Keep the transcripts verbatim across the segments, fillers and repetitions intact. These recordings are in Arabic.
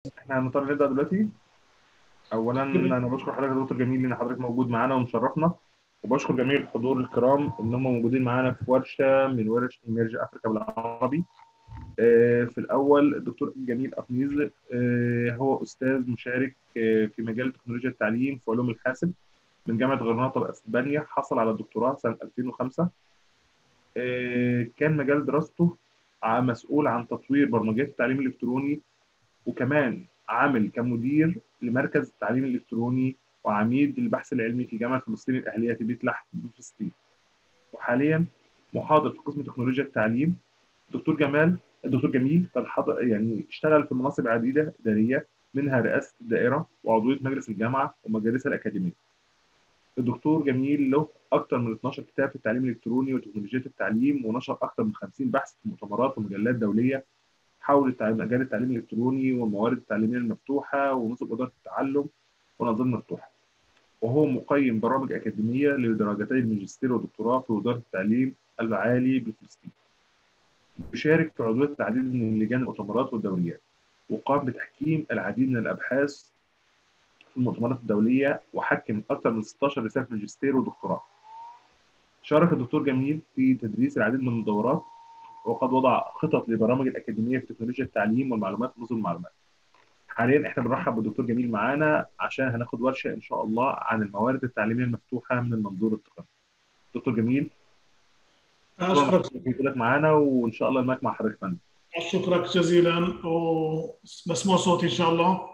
احنا هنضطر نبدا دلوقتي. اولا انا بشكر حضرتك يا دكتور جميل ان حضرتك موجود معانا ومشرفنا، وبشكر جميع الحضور الكرام ان هم موجودين معانا في ورشه من ورش ايميرج افريكا بالعربي. آه، في الاول الدكتور جميل افنيز، آه، هو استاذ مشارك آه، في مجال تكنولوجيا التعليم في علوم الحاسب من جامعه غرناطه باسبانيا. حصل على الدكتوراه سنه ألفين وخمسة. آه، كان مجال دراسته ع- مسؤول عن تطوير برمجيات التعليم الالكتروني، وكمان عامل كمدير لمركز التعليم الإلكتروني وعميد البحث العلمي في جامعة فلسطين الأهلية في بيت لحم بفلسطين. وحاليا محاضر في قسم تكنولوجيا التعليم. دكتور جمال الدكتور جميل قد حضر يعني اشتغل في مناصب عديدة إدارية، منها رئاسة الدائرة وعضوية مجلس الجامعة ومجالسها الأكاديمية. الدكتور جميل له أكثر من اثناشر كتاب في التعليم الإلكتروني وتكنولوجيا التعليم، ونشر أكثر من خمسين بحث في مؤتمرات ومجلات دولية حول مجال التعليم الإلكتروني والموارد التعليمية المفتوحة ونظم إدارة التعلم ونظام مفتوحة. وهو مقيم برامج أكاديمية لدرجتي الماجستير والدكتوراه في وزارة التعليم العالي بفلسطين. يشارك في عضوية العديد من لجان المؤتمرات والدوريات، وقام بتحكيم العديد من الأبحاث في المؤتمرات الدولية، وحكم أكثر من ستاشر رسالة ماجستير ودكتوراه. شارك الدكتور جميل في تدريس العديد من الدورات، وقد وضع خطط لبرامج الأكاديمية في تكنولوجيا التعليم والمعلومات ونظم المعلومات. حاليا احنا بنرحب بالدكتور جميل معانا عشان هناخد ورشه ان شاء الله عن الموارد التعليميه المفتوحه من المنظور التقني. دكتور جميل، شكرا أشكرك لوجودك معانا، وان شاء الله المايك مع حضرتك فندم. أشكرك جزيلا، ومسموع صوتي إن شاء الله.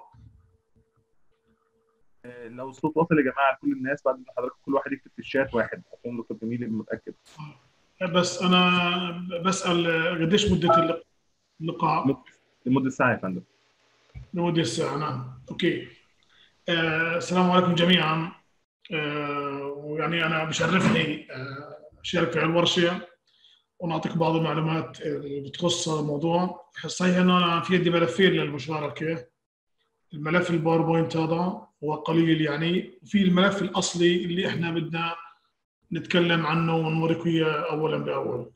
آه، لو الصوت واصل يا جماعه لكل الناس، بعد ما حضرتك كل واحد يكتب في الشات واحد عشان الدكتور جميل يبقى متاكد. بس أنا بسأل قديش مدة اللقاء؟ لمده ساعه يا فندم. لمدة ساعة، نعم. أوكي. آه، السلام عليكم جميعا. آه، ويعني أنا بشرفني آه، أشارك في الورشة ونعطيك بعض المعلومات اللي بتخص الموضوع. صحيح إنه أنا في عندي ملفين للمشاركة. الملف الباوربوينت هذا هو قليل يعني، وفي الملف الأصلي اللي إحنا بدنا نتكلم عنه ونوريك اياه اولا باول.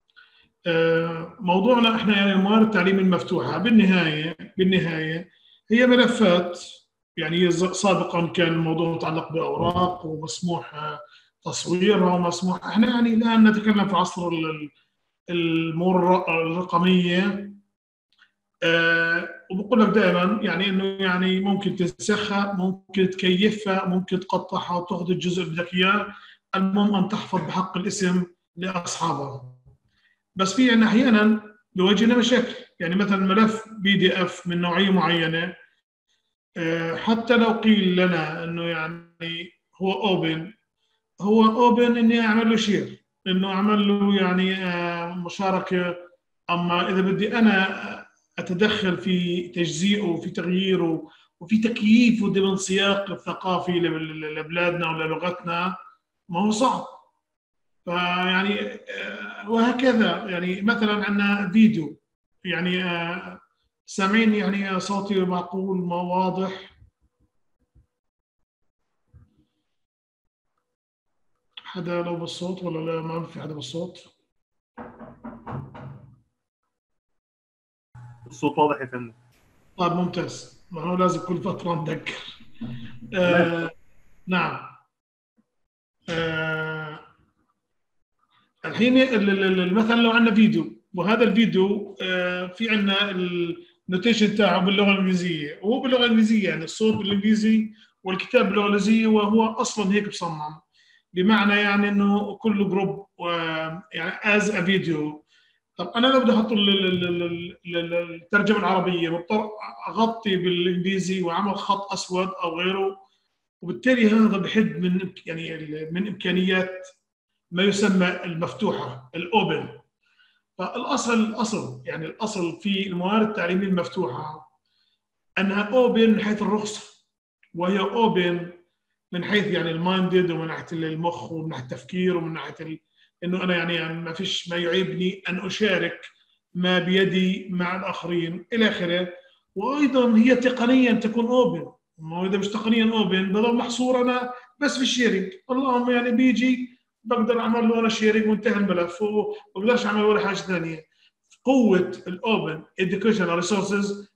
موضوعنا احنا يعني الموارد التعليم المفتوحه بالنهايه بالنهايه هي ملفات. يعني سابقا كان الموضوع متعلق باوراق ومسموح تصويرها ومسموح. احنا يعني الان نتكلم في عصر الامور الرقميه. أه وبقول لك دائما يعني انه يعني ممكن تنسخها، ممكن تكيفها، ممكن تقطعها وتاخذ الجزء اللي بدك اياه. المهم ان تحفظ بحق الاسم لاصحابها. بس في عندنا احيانا بيواجهنا مشاكل، يعني مثلا ملف بي دي اف من نوعيه معينه، أه حتى لو قيل لنا انه يعني هو اوبن، هو اوبن اني اعمل له شير، انه اعمل له يعني أه مشاركه. اما اذا بدي انا اتدخل في تجزئه وفي تغييره وفي تكييفه ضمن سياق الثقافي لبلادنا ولغتنا، ما هو صعب. فيعني وهكذا. يعني مثلا عندنا فيديو، يعني سامعين يعني صوتي معقول ما واضح؟ حدا لو بالصوت ولا لا؟ ما في حدا بالصوت. الصوت واضح يا فندم. طيب ممتاز، ما هو لازم كل فترة نذكر. تمام. آه نعم. آه الحين مثلا لو عندنا فيديو، وهذا الفيديو آه في عندنا النوتيشن تاعه باللغه الانجليزيه، وهو باللغه الانجليزيه، يعني الصوت بالانجليزي والكتاب باللغه الانجليزيه، وهو اصلا هيك بصمم. بمعنى يعني انه كل جروب يعني از ا فيديو. طب انا لو بدي احط الترجمه العربيه بضطر اغطي بالانجليزي واعمل خط اسود او غيره، وبالتالي هذا بحد من يعني من امكانيات ما يسمى المفتوحه الاوبن. فالاصل الاصل يعني الاصل في الموارد التعليميه المفتوحه انها اوبن من حيث الرخصه، وهي اوبن من حيث يعني المايندد، ومن ناحيه المخ، ومن ناحيه التفكير، ومن ناحيه ال... انه انا يعني, يعني ما فيش ما يعيبني ان اشارك ما بيدي مع الاخرين الى اخره. وايضا هي تقنيا تكون اوبن. ما اذا مش تقنيا اوبن بضل محصور انا بس في الشيرنج. اللهم يعني بيجي بقدر اعمل له انا شيرنج وانتهى الملف، وما بقدرش اعمل ولا حاجه ثانيه. قوه الاوبن educational resources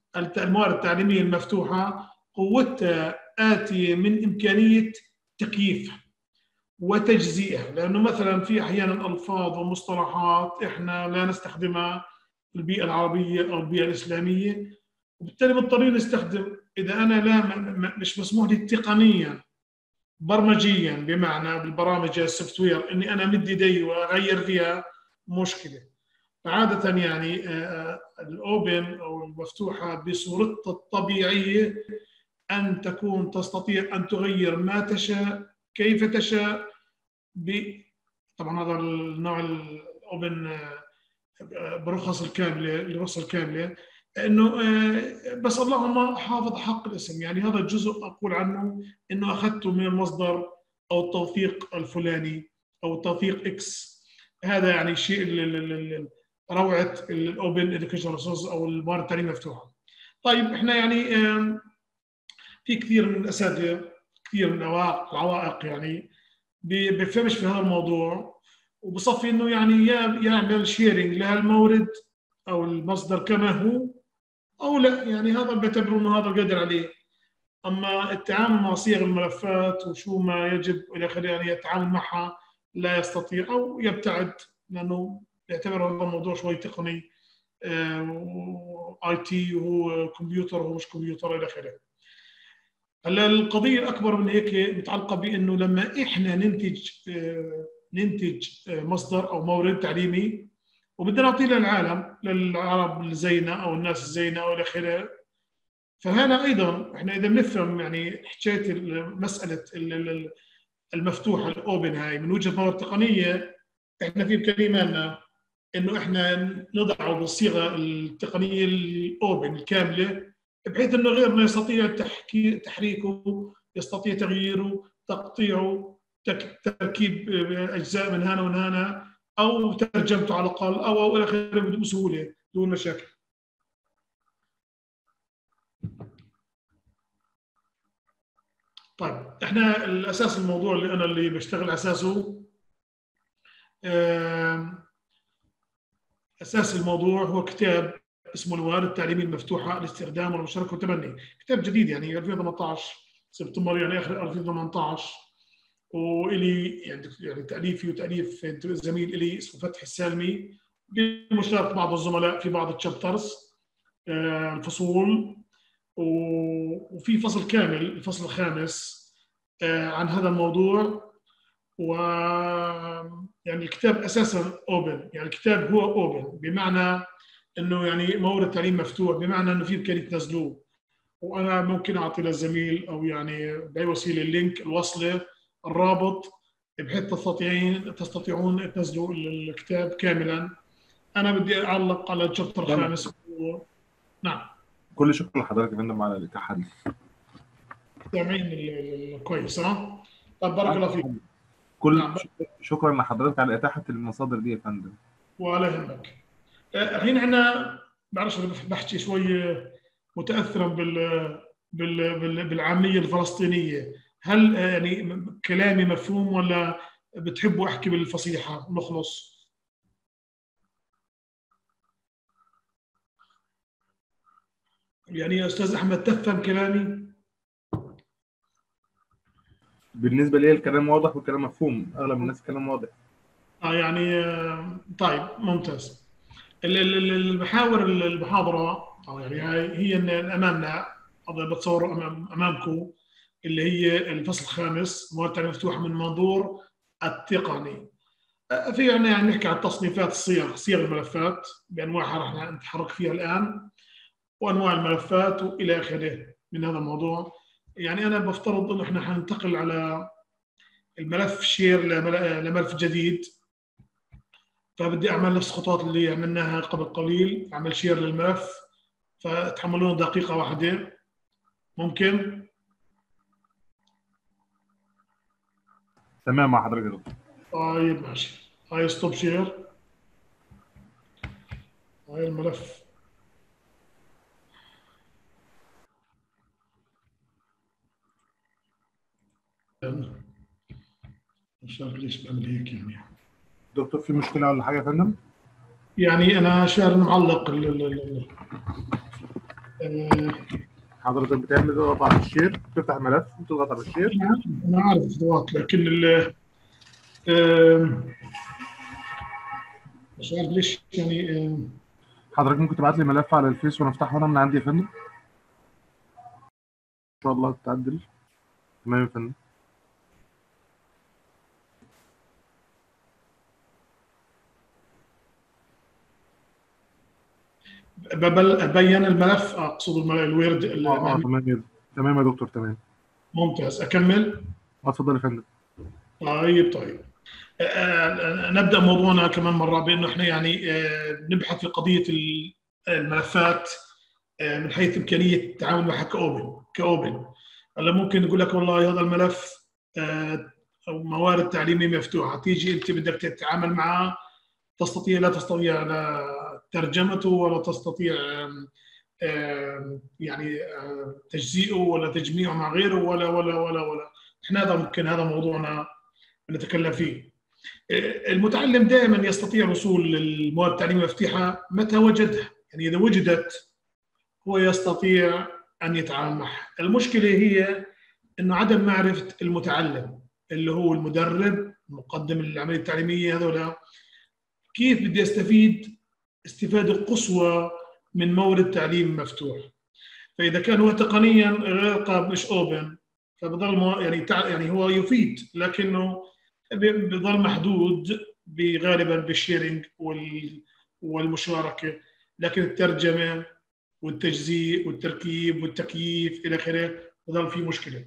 الموارد التعليميه المفتوحه قوتها آتية من إمكانية تكييفها وتجزئها، لأنه مثلا في أحيانا ألفاظ ومصطلحات إحنا لا نستخدمها في البيئة العربية أو البيئة الإسلامية، وبالتالي مضطرين نستخدم. إذا أنا لا مش مسموح لي تقنيا برمجيا بمعنى بالبرامج السوفت وير إني أنا مد يدي وأغير فيها، مشكلة. عادة يعني الأوبن أو المفتوحة بصورتها الطبيعية أن تكون تستطيع أن تغير ما تشاء كيف تشاء. ب... طبعا هذا النوع الأوبن برخص الكاملة الرخصة الكاملة، إنه بس اللهم حافظ حق الاسم. يعني هذا الجزء أقول عنه إنه أخذته من المصدر أو التوثيق الفلاني أو التوثيق إكس. هذا يعني شيء روعة الأوبن إديوكيشن ريسورس أو الموارد التعليمية المفتوحة. طيب إحنا يعني في كثير من الأساتذة، كثير من العوائق يعني بيفهمش في هذا الموضوع، وبصفي إنه يعني يعمل شيرنج لهالمورد أو المصدر كما هو أو لا، يعني هذا بيعتبروا إنه هذا القدر عليه. أما التعامل مع صيغ الملفات وشو ما يجب إلى آخره يعني التعامل معها لا يستطيع أو يبتعد، لأنه يعتبر هذا الموضوع شوي تقني، اي تي وهو كمبيوتر وهو مش كمبيوتر إلى آخره. هلا القضية الأكبر من هيك متعلقة بأنه لما إحنا ننتج ننتج مصدر أو مورد تعليمي وبدنا نعطيه للعالم، للعرب اللي زينا أو الناس الزينا أو إلى آخره، فهنا أيضا إحنا إذا بنفهم يعني حكاية مسألة المفتوحة الأوبن هاي من وجهة نظر تقنية، إحنا في إمكاننا إنه إحنا نضعه بالصيغة التقنية الأوبن الكاملة، بحيث انه غيرنا يستطيع تحريكه، يستطيع تغييره، تقطيعه، تركيب اجزاء من هنا ومن هنا، او ترجمته على الاقل او او الى اخره بسهوله دون مشاكل. طيب احنا الاساس الموضوع اللي انا اللي بشتغل اساسه، اساس الموضوع هو كتاب اسمه الموارد التعليمية المفتوحة الاستخدام والمشاركة والتبني، كتاب جديد يعني ألفين وثمانية عشر سبتمبر يعني آخر ألفين وثمانية عشر، وإلي يعني يعني تأليفي وتأليف زميل إلي اسمه فتحي السالمي بمشاركة بعض الزملاء في بعض الشابترز الفصول، وفي فصل كامل الفصل الخامس عن هذا الموضوع. و يعني الكتاب أساساً أوبن، يعني الكتاب هو أوبن بمعنى انه يعني مورد تعليم مفتوح، بمعنى انه في امكانيه تنزلوه، وانا ممكن اعطي للزميل او يعني باي وسيله اللينك الوصله الرابط بحيث تستطيعين تستطيعون تنزلوا الكتاب كاملا. انا بدي اعلق على الشابتر الخامس. و... نعم كل شكر لحضرتك يا فندم على الاتاحه دي. سامعين كويس ها؟ طب بارك الله فيك. كل نعم. شكرا لحضرتك على اتاحه المصادر دي يا فندم. ولا يهمك. الحين احنا بعرفش بحكي شوي متاثرا بال بال بالعاميه الفلسطينيه، هل يعني كلامي مفهوم ولا بتحبوا احكي بالفصيحه نخلص؟ يعني يا استاذ احمد تفهم كلامي؟ بالنسبه لي الكلام واضح والكلام مفهوم، اغلب الناس الكلام واضح. اه يعني طيب ممتاز. المحاور المحاضره او يعني هي ان امامنا بتصور امام امامكم اللي هي الفصل الخامس موارد تعليمية مفتوحه من منظور التقني. في يعني يعني نحكي عن تصنيفات الصيغ، صيغ الملفات بانواعها راح نتحرك فيها الان، وانواع الملفات والى اخره من هذا الموضوع. يعني انا بفترض انه احنا حننتقل على الملف شير لملف جديد، فبدي اعمل نفس الخطوات اللي عملناها قبل قليل، اعمل شير للملف، فتحملونا دقيقه واحده ممكن؟ تمام مع حضرتك يا دكتور. طيب ماشي. هاي ستوب شير، هاي الملف مش عارف ليش بعمل هيك يعني. دكتور في مشكله ولا حاجه يا فندم؟ يعني انا شاير معلق ال ال ال آه، حضرتك بتعمل تضغط على الشير، تفتح الملف وتضغط على الشير. انا عارف خطوات، لكن ال آه، مش عارف ليش يعني. آه، حضرتك ممكن تبعت لي ملف على الفيس وانا افتحه انا من عندي يا فندم. ان شاء الله تتعدل. تمام يا فندم. ببل- ابين الملف، اقصد الملف الويرد اه اه المهمي. تمام يا تمام يا دكتور تمام. ممتاز، اكمل. اه اتفضل يا فندم. طيب طيب. آه، آه، نبدا موضوعنا كمان مره بانه احنا يعني آه، نبحث في قضيه ال- الملفات آه، من حيث امكانيه التعامل معها كاوبن كاوبن. هلا ممكن نقول لك والله هذا الملف آه، او موارد تعليميه مفتوحه، تيجي انت بدك تتعامل معه، تستطيع لا تستطيع لا ترجمته ولا تستطيع آم، آم، يعني آم، تجزئه ولا تجميعه مع غيره ولا ولا ولا ولا احنا هذا ممكن هذا موضوعنا نتكلم فيه. المتعلم دائما يستطيع الوصول للمواد التعليميه المفتوحه متى وجدها، يعني اذا وجدت هو يستطيع ان يتعامل معها. المشكله هي انه عدم معرفه المتعلم اللي هو المدرب مقدم العمليه التعليميه هذولا، كيف بدي استفيد استفاده قصوى من مورد تعليم مفتوح. فاذا كان هو تقنيا غير قابل، مش اوبن، فبضل يعني يعني هو يفيد لكنه بضل محدود غالبا بالشيرنج والمشاركه، لكن الترجمه والتجزيء والتركيب والتكييف الى اخره بضل في مشكله.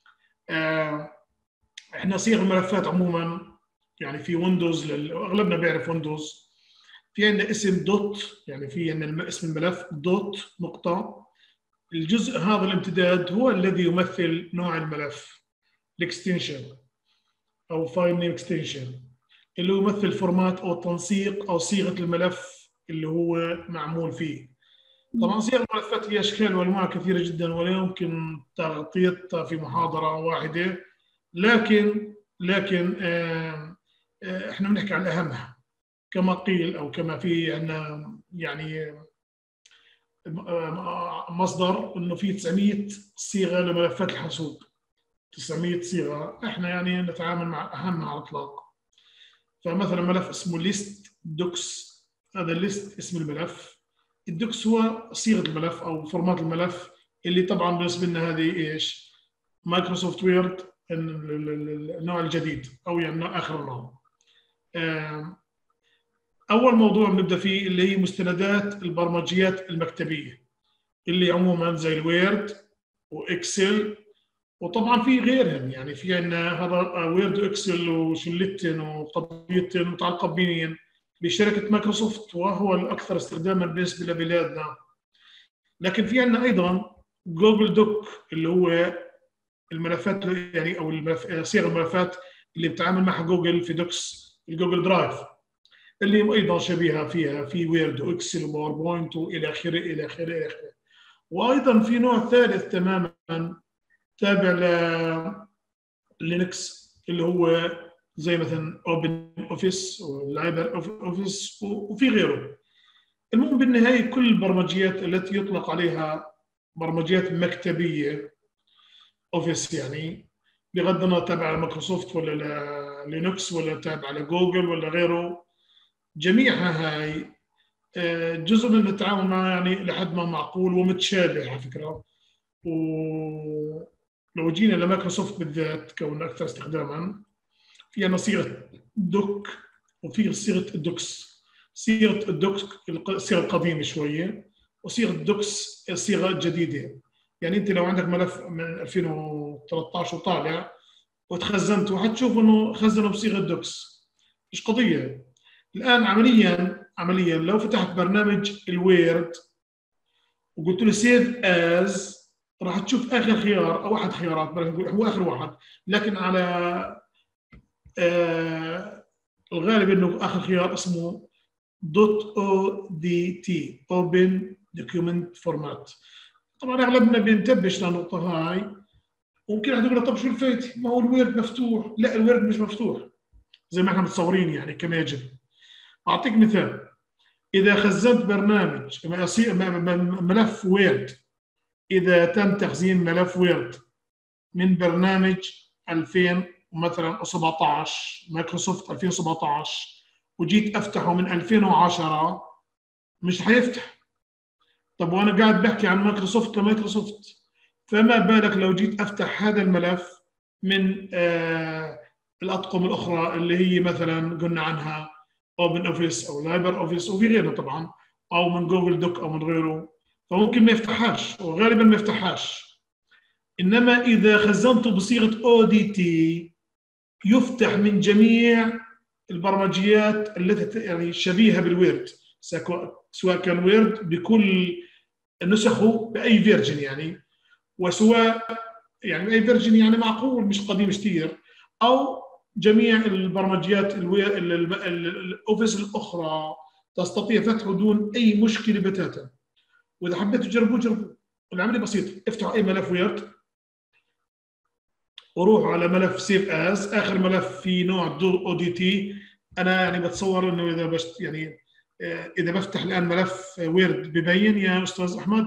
احنا صيغ الملفات عموما يعني في ويندوز، اغلبنا بيعرف ويندوز، في عندنا اسم دوت، يعني في عندنا اسم الملف دوت نقطه. الجزء هذا الامتداد هو الذي يمثل نوع الملف، الاكستنشن او فايل نيم اكستنشن، اللي هو يمثل فورمات او تنسيق او صيغه الملف اللي هو معمول فيه. طبعا صيغ الملفات هي اشكال وانواع كثيره جدا ولا يمكن تغطيتها في محاضره واحده، لكن لكن آه آه احنا بنحكي عن اهمها كما قيل او كما في عندنا يعني مصدر انه في تسعمية صيغه لملفات الحاسوب. تسعمية صيغه، احنا يعني نتعامل مع اهمها على الاطلاق. فمثلا ملف اسمه ليست دوكس، هذا الليست اسم الملف، الدوكس هو صيغه الملف او فورمات الملف، اللي طبعا بالنسبه لنا هذه ايش؟ مايكروسوفت وورد النوع الجديد او يعني اخر نوع. اول موضوع بنبدا فيه اللي هي مستندات البرمجيات المكتبيه، اللي عموما زي الويرد واكسل، وطبعا في غيرهم، يعني في عندنا هذا ويرد واكسل وشلتن وقضيتن متعلقه بمين؟ بشركه مايكروسوفت، وهو الاكثر استخداما بالنسبه لبلادنا. لكن في عندنا ايضا جوجل دوك اللي هو الملفات يعني او الملف صيغ الملفات اللي بتعامل معها جوجل في دوكس، الجوجل درايف، اللي ايضا شبيهه فيها في ويرد واكسل وباوربوينت والى اخره الى اخره الى اخره. وايضا في نوع ثالث تماما تابع للينكس اللي هو زي مثلا اوبن اوفيس ولايبر اوفيس وفي غيره. المهم بالنهايه كل البرمجيات التي يطلق عليها برمجيات مكتبيه اوفيس، يعني بغض النظر تابع لمايكروسوفت ولا لينكس ولا تابع لجوجل ولا غيره، جميعها هاي جزء من التعامل معها يعني لحد ما معقول ومتشابه على فكره. ولو جينا لمايكروسوفت بالذات كون اكثر استخداما، في عندنا صيغه دوك وفي صيغه الدوكس. صيغه الدوكس الصيغه القديمه شويه، وصيغه الدوكس الصيغه الجديده. يعني انت لو عندك ملف من ألفين وثلاثة عشر وطالع وتخزنته حتشوف انه خزنه بصيغه دوكس، مش قضيه. الان عمليا عمليا لو فتحت برنامج الويرد وقلت له سيف از، راح تشوف اخر خيار او احد خيارات، هو اخر واحد، لكن على آه الغالب انه اخر خيار اسمه دوت او دي تي اوبن دوكيومنت فورمات. طبعا اغلبنا بينتبهش للنقطه هاي، وممكن واحد يقول طب شو الفايده؟ ما هو الويرد مفتوح. لا، الويرد مش مفتوح زي ما احنا متصورين يعني كما يجب. اعطيك مثال. إذا خزنت برنامج ملف ويرد، إذا تم تخزين ملف ويرد من برنامج ألفين مثلا سبعة عشر مايكروسوفت ألفين وسبعة عشر وجيت أفتحه من ألفين وعشرة مش حيفتح. طب وأنا قاعد بحكي عن مايكروسوفت لمايكروسوفت، فما بالك لو جيت أفتح هذا الملف من آه الأطقم الأخرى اللي هي مثلا قلنا عنها اوبن اوفيس او لايبر اوفيس وفي غيره طبعا، او من جوجل دوك او من غيره، فممكن ما يفتحهاش وغالبا ما يفتحهاش. انما اذا خزنته بصيغه او دي تي يفتح من جميع البرمجيات التي يعني شبيهه بالويرد، سواء كان ويرد بكل نسخه باي فيرجن يعني، وسواء يعني اي فيرجن يعني معقول مش قديم كثير، او جميع البرمجيات الاوفيس الاخرى تستطيع فتحه دون اي مشكله بتاتا. واذا حبيتوا تجربوه جربوه، العمليه بسيطه، افتحوا اي ملف ويرد وروحوا على ملف سيف از، اخر ملف في نوع او دي تي. انا يعني بتصور انه اذا بشت يعني اذا بفتح الان ملف ويرد ببين يا استاذ احمد.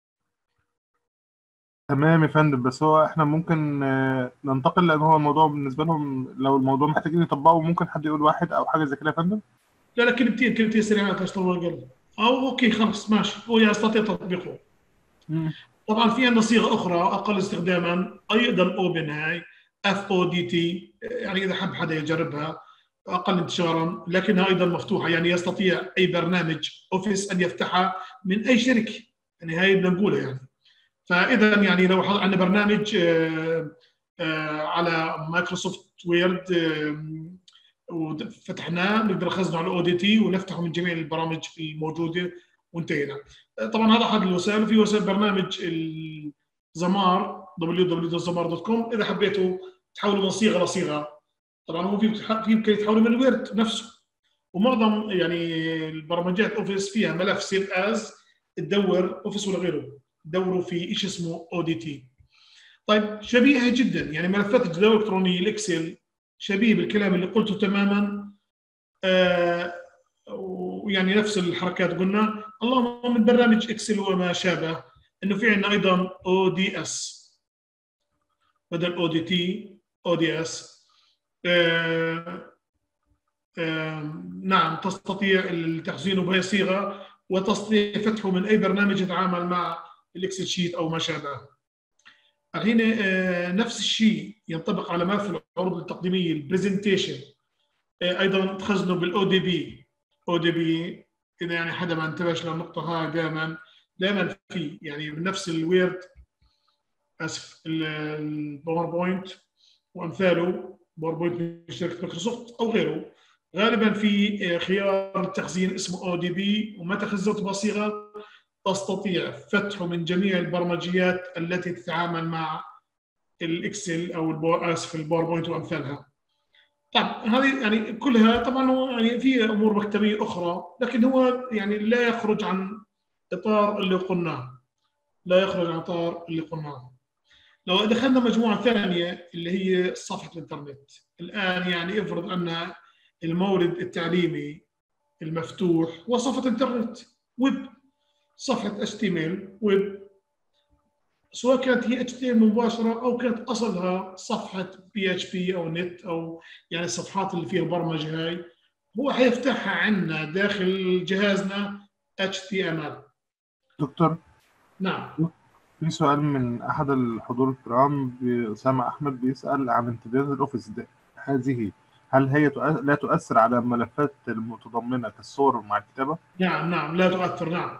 تمام يا فندم، بس هو احنا ممكن ننتقل، لان هو الموضوع بالنسبه لهم لو الموضوع محتاجين يطبقوا ممكن حد يقول واحد او حاجه زي كده يا فندم. لا لا كلمتين كلمتين سريعات عشان الله اقل، او اوكي خلاص ماشي هو يستطيع تطبيقه. مم. طبعا في عندنا صيغه اخرى اقل استخداما ايضا اوبن هاي اف او دي تي، يعني اذا حب حدا يجربها اقل انتشارا لكنها ايضا مفتوحه، يعني يستطيع اي برنامج اوفيس ان يفتحها من اي شركه، يعني هاي بدنا نقولها يعني. فاذا يعني لو عندنا برنامج على مايكروسوفت ويرد وفتحناه نقدر نخزنه على الاو دي تي ونفتحه من جميع البرامج الموجوده وانتهينا. طبعا هذا احد الوسائل، وفي وسائل برنامج الزمار دبليو دبليو دوت زمار دوت كوم اذا حبيتوا تحولوا من صيغه لصيغه. طبعا هو في في يمكن يتحولوا من الويرد نفسه، ومعظم يعني البرمجيات اوفيس فيها ملف سيف از تدور اوفيس ولا غيره دوروا في شيء اسمه او دي تي. طيب شبيهه جدا يعني ملفات الجداول الالكترونيه الاكسل شبيه بالكلام اللي قلته تماما، آه ويعني نفس الحركات قلنا، اللهم من برنامج اكسل وما شابه انه في عندنا ايضا او دي اس بدل او دي تي او دي اس. آه آه نعم تستطيع تخزينه بهي الصيغه وتستطيع فتحه من اي برنامج يتعامل مع الاكسل شيت او ما شابه. الحين آه نفس الشيء ينطبق على ملف العروض التقديميه البرزنتيشن، آه ايضا تخزنه بالاو دي بي. او دي بي اذا يعني حدا ما انتبهش للنقطه هاي دائما دائما في يعني من نفس الويرد اسف الباوربوينت وامثاله، باوربوينت من شركه مايكروسوفت او غيره، غالبا في خيار التخزين اسمه او دي بي، ومتى خزنته بصيغه تستطيع فتحه من جميع البرمجيات التي تتعامل مع الاكسل او البور اسف الباوربوينت وامثالها. طبعا هذه يعني كلها طبعا هو يعني في امور مكتبيه اخرى، لكن هو يعني لا يخرج عن اطار اللي قلناه، لا يخرج عن اطار اللي قلناه. لو دخلنا مجموعه ثانيه اللي هي صفحه الانترنت، الان يعني افرض ان المورد التعليمي المفتوح هو صفحه انترنت ويب، صفحه اتش تي ام ال ويب، سواء كانت هي اتش تي ام ال مباشره او كانت اصلها صفحه بي اتش بي او نت او يعني الصفحات اللي فيها البرمجه هاي، هو حيفتحها عندنا داخل جهازنا اتش تي ام ال. دكتور نعم في سؤال من احد الحضور الكرام، اسامه احمد بيسال عن امتدادات الاوفيس ده. هذه هل هي لا تؤثر على الملفات المتضمنه كالصور مع الكتابه؟ نعم نعم لا تؤثر، نعم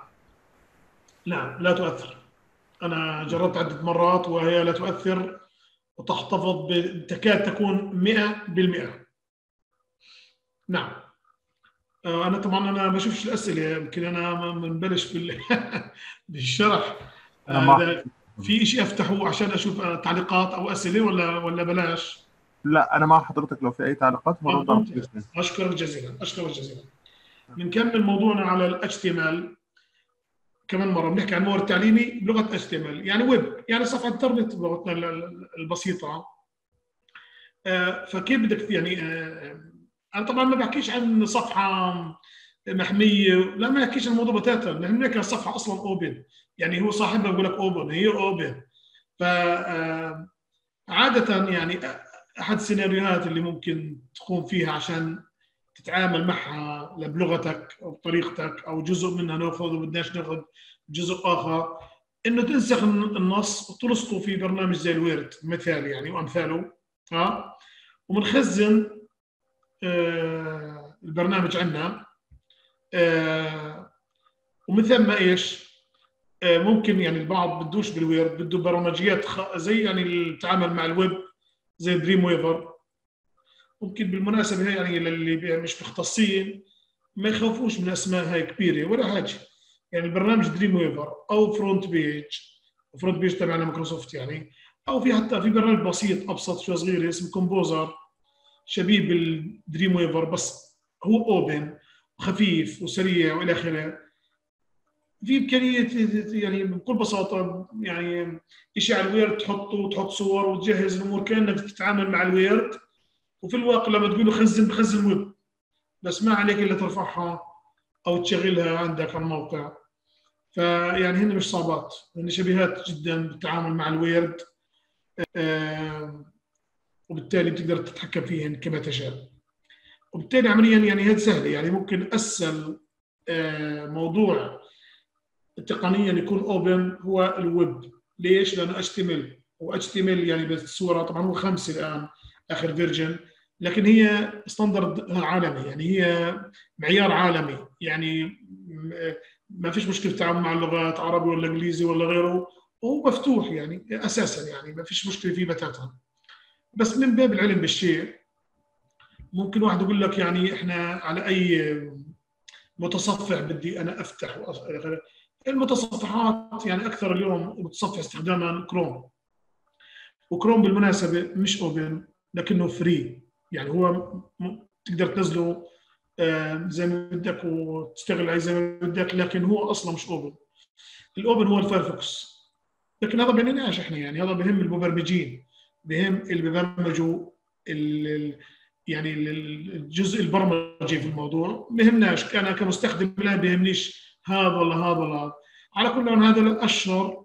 نعم لا تؤثر، أنا جربت عدة مرات وهي لا تؤثر وتحتفظ تكاد تكون مئة بالمئة. نعم أنا طبعا أنا ما بشوفش الأسئلة، يمكن أنا بنبلش بال... بالشرح. إذا في شيء أفتحه عشان أشوف تعليقات أو أسئلة ولا ولا بلاش؟ لا أنا مع حضرتك، لو في أي تعليقات برد. أشكرك جزيلا أشكرك جزيلا. بنكمل موضوعنا على ال اتش تي ام ال. كمان مره بنحكي عن مورد تعليمي بلغه اتش تي ام ال يعني ويب، يعني صفحه انترنت بلغتنا البسيطه. فكيف بدك يعني انا طبعا ما بحكيش عن صفحه محميه، لا ما يحكيش الموضوع بتاتا، لان هيك الصفحه اصلا اوبن، يعني هو صاحبها بيقول لك اوبن، هي اوبن. ف عاده يعني احد السيناريوهات اللي ممكن تقوم فيها عشان تتعامل معها بلغتك او بطريقتك او جزء منها ناخذ وبدناش ناخذ جزء اخر، انه تنسخ النص وتلصقه في برنامج زي الويرد مثال يعني وامثاله، ها، وبنخزن آه البرنامج عندنا، آه ومثل ما ايش آه ممكن يعني البعض بدوش بالويرد، بده برمجيات زي يعني التعامل مع الويب زي دريم ويفر. ممكن بالمناسبه يعني للي مش مختصين ما يخافوش من اسماء هاي كبيره ولا حاجه، يعني البرنامج دريم ويفر او فرونت بيج، فرونت بيج تبعنا مايكروسوفت يعني، او في حتى في برنامج بسيط ابسط شوي صغير اسمه كومبوزر شبيه بالدريم ويفر، بس هو اوبن وخفيف وسريع والى اخره. في امكانيه يعني بكل بساطه يعني شيء على الويرد تحطه وتحط صور وتجهز الامور كانك تتعامل مع الويرد، وفي الواقع لما تقول له خزن بخزن ويب، بس ما عليك الا ترفعها او تشغلها عندك على الموقع. فيعني هن مش صعبات، هن شبيهات جدا بالتعامل مع الويرد، آه وبالتالي بتقدر تتحكم فيهن كما تشاء. وبالتالي عمليا يعني هذا سهله، يعني ممكن اسهل آه موضوع تقنيا يكون اوبن هو الويب. ليش؟ لانه اتش تي ام ال، واتش تي ام ال يعني بالصوره طبعا هو خمسه الان اخر فيرجن، لكن هي ستاندرد عالمي، يعني هي معيار عالمي، يعني ما فيش مشكله التعامل مع اللغات عربي ولا انجليزي ولا غيره، وهو مفتوح يعني اساسا، يعني ما فيش مشكله فيه بتاتا. بس من باب العلم بالشيء ممكن واحد يقول لك يعني احنا على اي متصفح بدي انا افتح وأخ- المتصفحات يعني اكثر اليوم متصفح استخداما كروم، وكروم بالمناسبه مش اوبن لكنه فري، يعني هو تقدر تنزله زي ما بدك وتشتغل عليه زي ما بدك، لكن هو اصلا مش اوبن. الاوبن هو الفايرفوكس، لكن هذا بيعنيناش احنا، يعني هذا بهم المبرمجين، بهم اللي بيبرمجوا يعني الجزء البرمجي في الموضوع، بهمناش انا كمستخدم، لا بيهمنيش هذا ولا هذا ولا هذا. على كل حال هذا الاشهر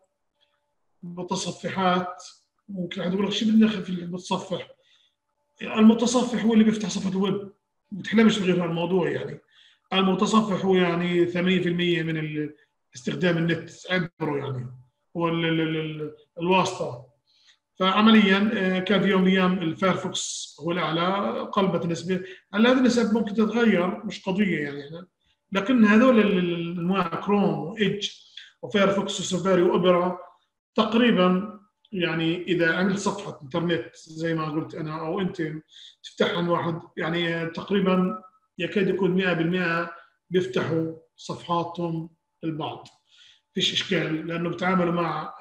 متصفحات. ممكن واحد يقول لك شو بدنا في المتصفح؟ المتصفح هو اللي بيفتح صفحه الويب، ما بتحلمش بغير هذا الموضوع. يعني المتصفح هو يعني ثمانين بالمئة من استخدام النت عبره، يعني هو ال ال ال الواسطه. فعمليا كان في يوم من الايام الفايرفوكس هو الاعلى، قلبت نسبه، هلا هذه النسب ممكن تتغير مش قضيه يعني، لكن هذول الانواع كروم وايدج وفايرفوكس وسفاري واوبرا تقريبا، يعني اذا عملت صفحه انترنت زي ما قلت انا او انت تفتحها عن واحد، يعني تقريبا يكاد يكون مئة بالمئة بيفتحوا صفحاتهم البعض، فيش اشكال، لانه بتعاملوا مع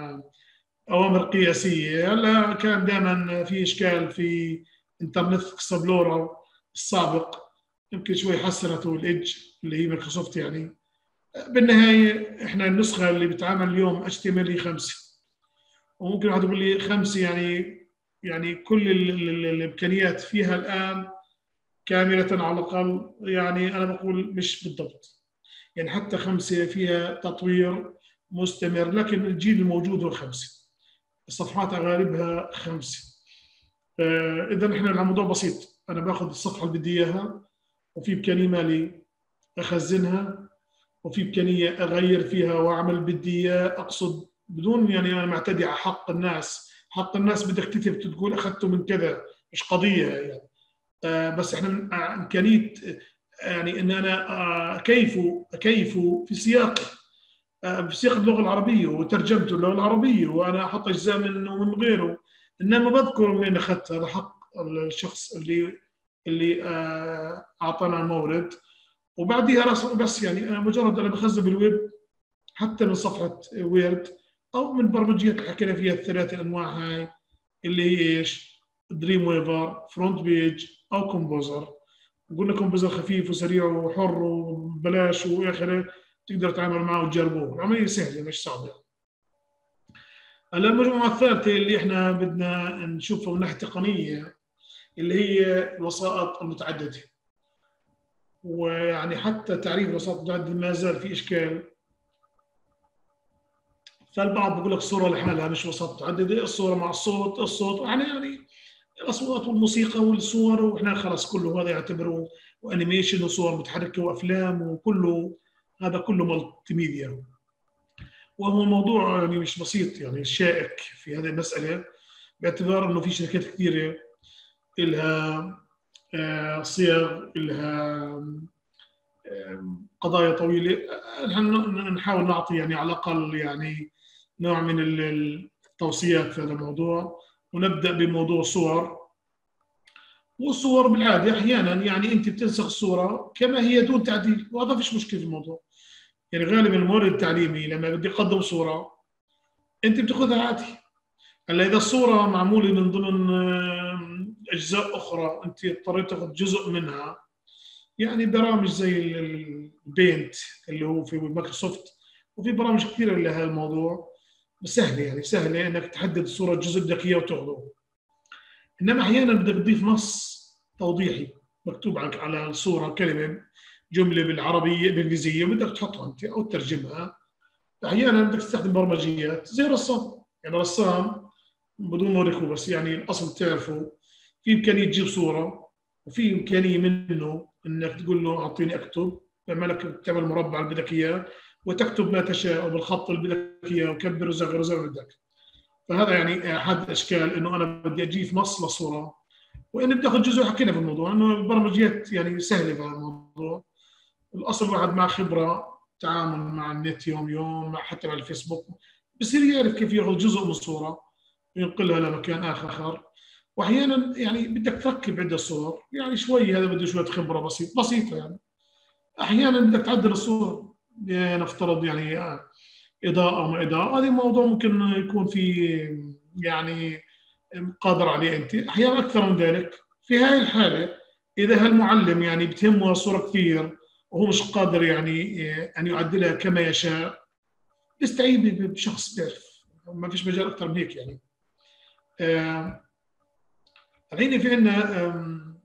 اوامر قياسيه. هلا كان دائما في اشكال في انترنت اكسبلورر السابق، يمكن شوي حسنته الايدج اللي هي مايكروسوفت. يعني بالنهايه احنا النسخه اللي بتعامل اليوم اتش تي ام ال هي خمسه، وممكن واحد يقول لي خمسه يعني يعني كل الامكانيات فيها الان كامله على الاقل، يعني انا بقول مش بالضبط، يعني حتى خمسه فيها تطوير مستمر، لكن الجيل الموجود هو خمسه، الصفحات غالبها خمسه. اذا احنا الموضوع بسيط، انا باخذ الصفحه اللي بدي اياها، وفي امكانيه مالي اخزنها، وفي امكانيه اغير فيها واعمل بدي اياه، اقصد بدون يعني انا معتدي على حق الناس. حق الناس بدك تكتب تقول اخذته من كذا، مش قضيه يعني. آه بس احنا امكانيه يعني ان انا اكيفه اكيفه في سياق في سياق اللغه العربيه وترجمته اللغه العربيه، وانا احط اجزاء منه ومن غيره، انما بذكر منين اخذت هذا حق الشخص اللي اللي آه اعطانا المورد. وبعديها بس يعني انا مجرد انا بخزن بالويب، حتى من صفحه ويرد او من برمجيات اللي حكينا فيها الثلاث انواع هاي، اللي هي ايش؟ دريم ويفر، فرونت بيج، او كومبوزر. قلنا كومبوزر خفيف وسريع وحر وبلاش واخره، تقدر تتعامل معه وتجربوه، العمليه سهله مش صعبه. هلا المجموعه الثالثه اللي احنا بدنا نشوفها من ناحيه تقنيه، اللي هي الوسائط المتعدده. ويعني حتى تعريف الوساطة المتعددة ما زال في إشكال. فالبعض بيقول لك الصورة لحالها مش وساطة متعددة، الصورة مع الصوت، الصوت يعني يعني الأصوات والموسيقى والصور، وإحنا خلاص كله هذا يعتبره وأنيميشن وصور متحركة وأفلام وكله هذا كله مالتي ميديا. وهو موضوع يعني مش بسيط، يعني شائك في هذه المسألة، باعتبار إنه في شركات كثيرة إلها آه، صيغ، إلها قضايا طويلة. نحاول نعطي يعني على الأقل يعني نوع من التوصيات في هذا الموضوع. ونبدأ بموضوع الصور. والصور بالعادة أحيانا يعني أنت بتنسخ الصورة كما هي دون تعديل، وهذا فيش مشكلة في الموضوع. يعني غالبا المورد التعليمي لما بدي يقدم صورة أنت بتاخذها عادي. هلا إذا الصورة معمولة من ضمن أجزاء أخرى أنت اضطريت تاخذ جزء منها، يعني برامج زي البينت اللي هو في مايكروسوفت، وفي برامج كثيرة لها الموضوع، سهلة يعني سهلة إنك تحدد الصورة الجزء اللي بدك إياه وتاخذه. إنما أحيانا بدك تضيف نص توضيحي مكتوب على الصورة كلمة جملة بالعربية بالإنجليزية بدك تحطها أنت أو تترجمها. أحيانا بدك تستخدم برمجيات زي رسام. يعني رسام بدون ما أوريكم بس يعني الأصل تعرفوا في إمكانية تجيب صورة، وفي إمكانية منه إنك تقول له أعطيني أكتب، بيعملك تعمل مربع اللي بدك إياه وتكتب ما تشاء بالخط اللي بدك إياه وكبر وصغر زي ما بدك. فهذا يعني أحد الأشكال إنه أنا بدي أجيب نص للصورة، وإن بدي آخذ جزء. حكينا في الموضوع إنه البرمجيات يعني سهلة في هذا الموضوع. الأصل واحد مع خبرة تعامل مع النت يوم يوم، مع حتى مع الفيسبوك، بصير يعرف كيف ياخذ جزء من الصورة وينقلها لمكان آخر. واحيانا يعني بدك تركب عده صور، يعني شوي هذا بده شويه خبره بسيط بسيطه. يعني احيانا بدك تعدل الصور، نفترض يعني اضاءه ما اضاءه، هذا موضوع ممكن يكون في يعني قادر عليه انت. احيانا اكثر من ذلك. في هاي الحاله اذا هالمعلم يعني بتهمه الصوره كثير وهو مش قادر يعني ان يعدلها كما يشاء، يستعين بشخص بيعرف. ما فيش مجال اكثر من هيك يعني. آه الحين في عندنا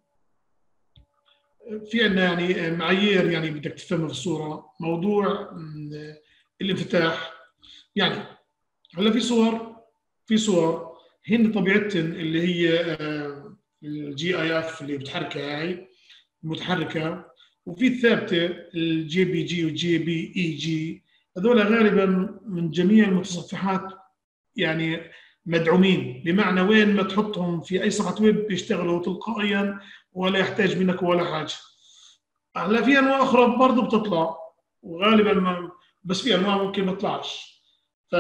في عندنا يعني معايير يعني بدك تفهمها في الصورة. موضوع الانفتاح. يعني هلا في صور في صور هن طبيعتهن اللي هي الجي اي اف اللي بتحركها هاي المتحركة، وفي الثابتة الجي بي جي والجي بي اي جي. هذول غالبا من جميع المتصفحات يعني مدعومين، بمعنى وين ما تحطهم في اي صفحه ويب بيشتغلوا تلقائيا ولا يحتاج منك ولا حاجه. هلا في انواع اخرى برضه بتطلع، وغالبا ما بس في انواع ممكن ما تطلعش. ف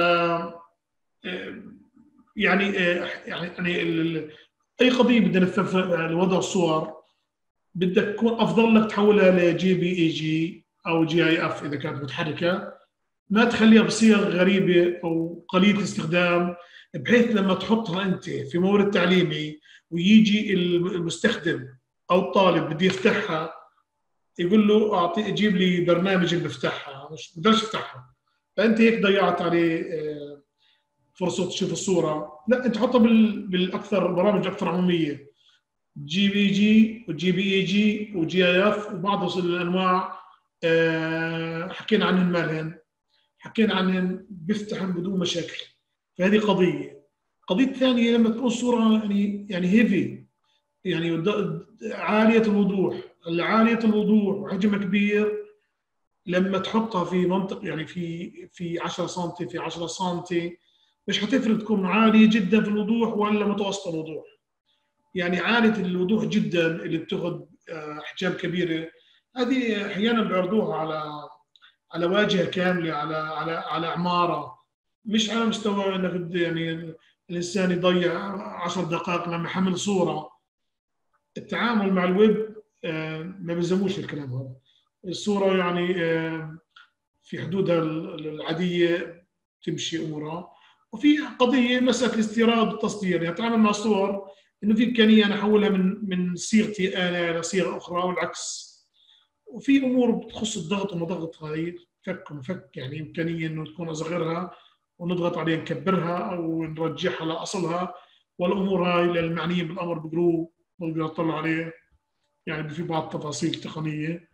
يعني يعني يعني اي قضيه بدنا نفهم لوضع الصور بدك تكون افضل لك تحولها لجي بي اي جي او جي اي اف اذا كانت متحركه، ما تخليها بصيغ غريبه او قليله الاستخدام، بحيث لما تحطها انت في مورد تعليمي ويجي المستخدم او الطالب بده يفتحها يقول له اعطي جيب لي برنامج اللي بفتحها، مش بقدرش يفتحها. فانت هيك ضيعت عليه فرصه تشوف الصوره. لا، انت حطها بالاكثر برامج اكثر عموميه، جي بي جي وجي بي اي جي وجي اي اف وبعض الانواع حكينا عنهن مالهن، حكينا عنهن بيفتحن بدون مشاكل. فهذه قضيه. قضيه الثانيه لما تكون صوره يعني يعني هيفي، يعني عاليه الوضوح. عاليه الوضوح وحجمها كبير، لما تحطها في منطق يعني في في عشرة سم في عشرة سم مش حتفرق تكون عاليه جدا في الوضوح ولا متوسط الوضوح. يعني عاليه الوضوح جدا اللي بتاخذ احجام كبيره، هذه احيانا بيعرضوها على على واجهه كامله، على على على عماره، مش على مستوى انك يعني الانسان يضيع عشر دقائق لما يحمل صوره. التعامل مع الويب ما بيلزموش الكلام هذا. الصوره يعني في حدودها العاديه تمشي امورها. وفي قضيه مساله الاستيراد والتصدير، يعني اتعامل مع الصور انه في امكانيه انا احولها من من صيغتي انا الى صيغه اخرى والعكس. وفي امور بتخص الضغط وما ضغط، هذه فك ومفك، يعني امكانيه انه تكون اصغرها ونضغط عليها نكبرها او نرجعها لاصلها. والامور هاي للمعنيين بالامر بيقدروا بيقدروا يطلعوا عليه، يعني في بعض التفاصيل التقنيه.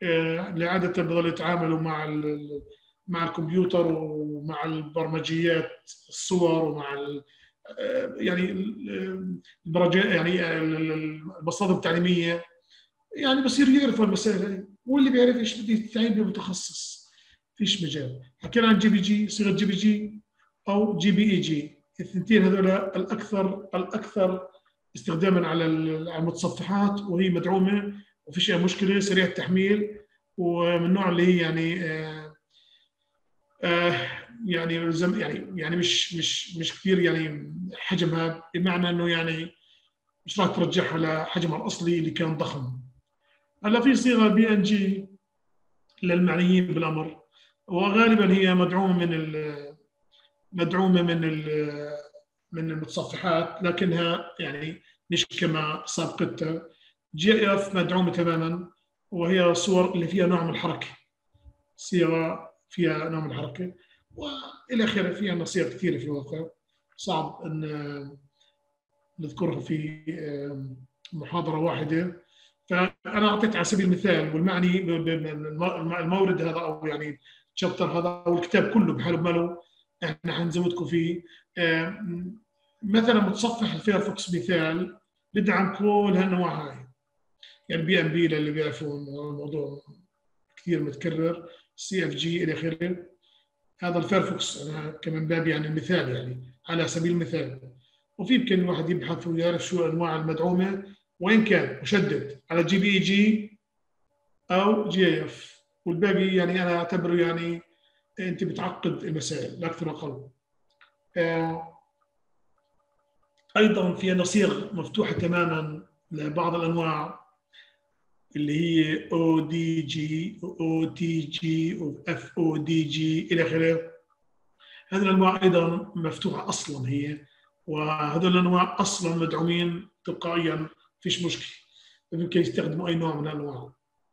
اللي عادة بضل يتعاملوا مع مع الكمبيوتر ومع البرمجيات الصور ومع ال يعني البرمجيات يعني المصادر التعليمية، يعني بصير يعرفوا المسائل هاي، واللي بيعرف ايش بده يستعين بمتخصص، فيش مجال. حكينا عن جي بي جي، صيغة جي بي جي أو جي بي إي جي، الثنتين هذول الأكثر الأكثر استخداما على المتصفحات، وهي مدعومة وفيش أي مشكلة، سريع التحميل، ومن النوع اللي هي يعني آه آه يعني يعني يعني مش مش مش كثير يعني حجمها، بمعنى إنه يعني مش راح ترجعها لحجمها الأصلي اللي كان ضخم. هلا في صيغة بي إن جي للمعنيين بالأمر، وغالبا هي مدعومة من ال مدعومة من ال من المتصفحات، لكنها يعني مش كما سابقتها. جي اف مدعومة تماما، وهي صور اللي فيها نوع من الحركة، صيغة فيها نوع من الحركة، والى اخره. فيها صيغ كثيرة في الواقع، صعب ان نذكرها في محاضرة واحدة. فأنا أعطيت على سبيل المثال، والمعني المورد هذا أو يعني الشابتر هذا أو الكتاب كله بحاله بماله احنا حنزودكم فيه. مثلا متصفح الفيرفوكس مثال بدعم كل هالنوع هاي، يعني بي ام بي للي بيعرفون الموضوع كثير متكرر، سي اف جي الى اخره. هذا الفيرفوكس انا كمان باب يعني المثال، يعني على سبيل المثال. وفي يمكن الواحد يبحث ويعرف شو الانواع المدعومه، وين كان مشدد على جي بي اي جي او جي اي اف، والباقي يعني انا اعتبره يعني انت بتعقد المسائل لا اكثر اقل. آه ايضا في عندنا صيغ مفتوحه تماما لبعض الانواع اللي هي او دي جي او تي جي واف او دي جي الى اخره. هذه الانواع ايضا مفتوحه اصلا هي، وهذول الانواع اصلا مدعومين تلقائيا، فيش مشكله، يمكن يستخدموا اي نوع من الانواع.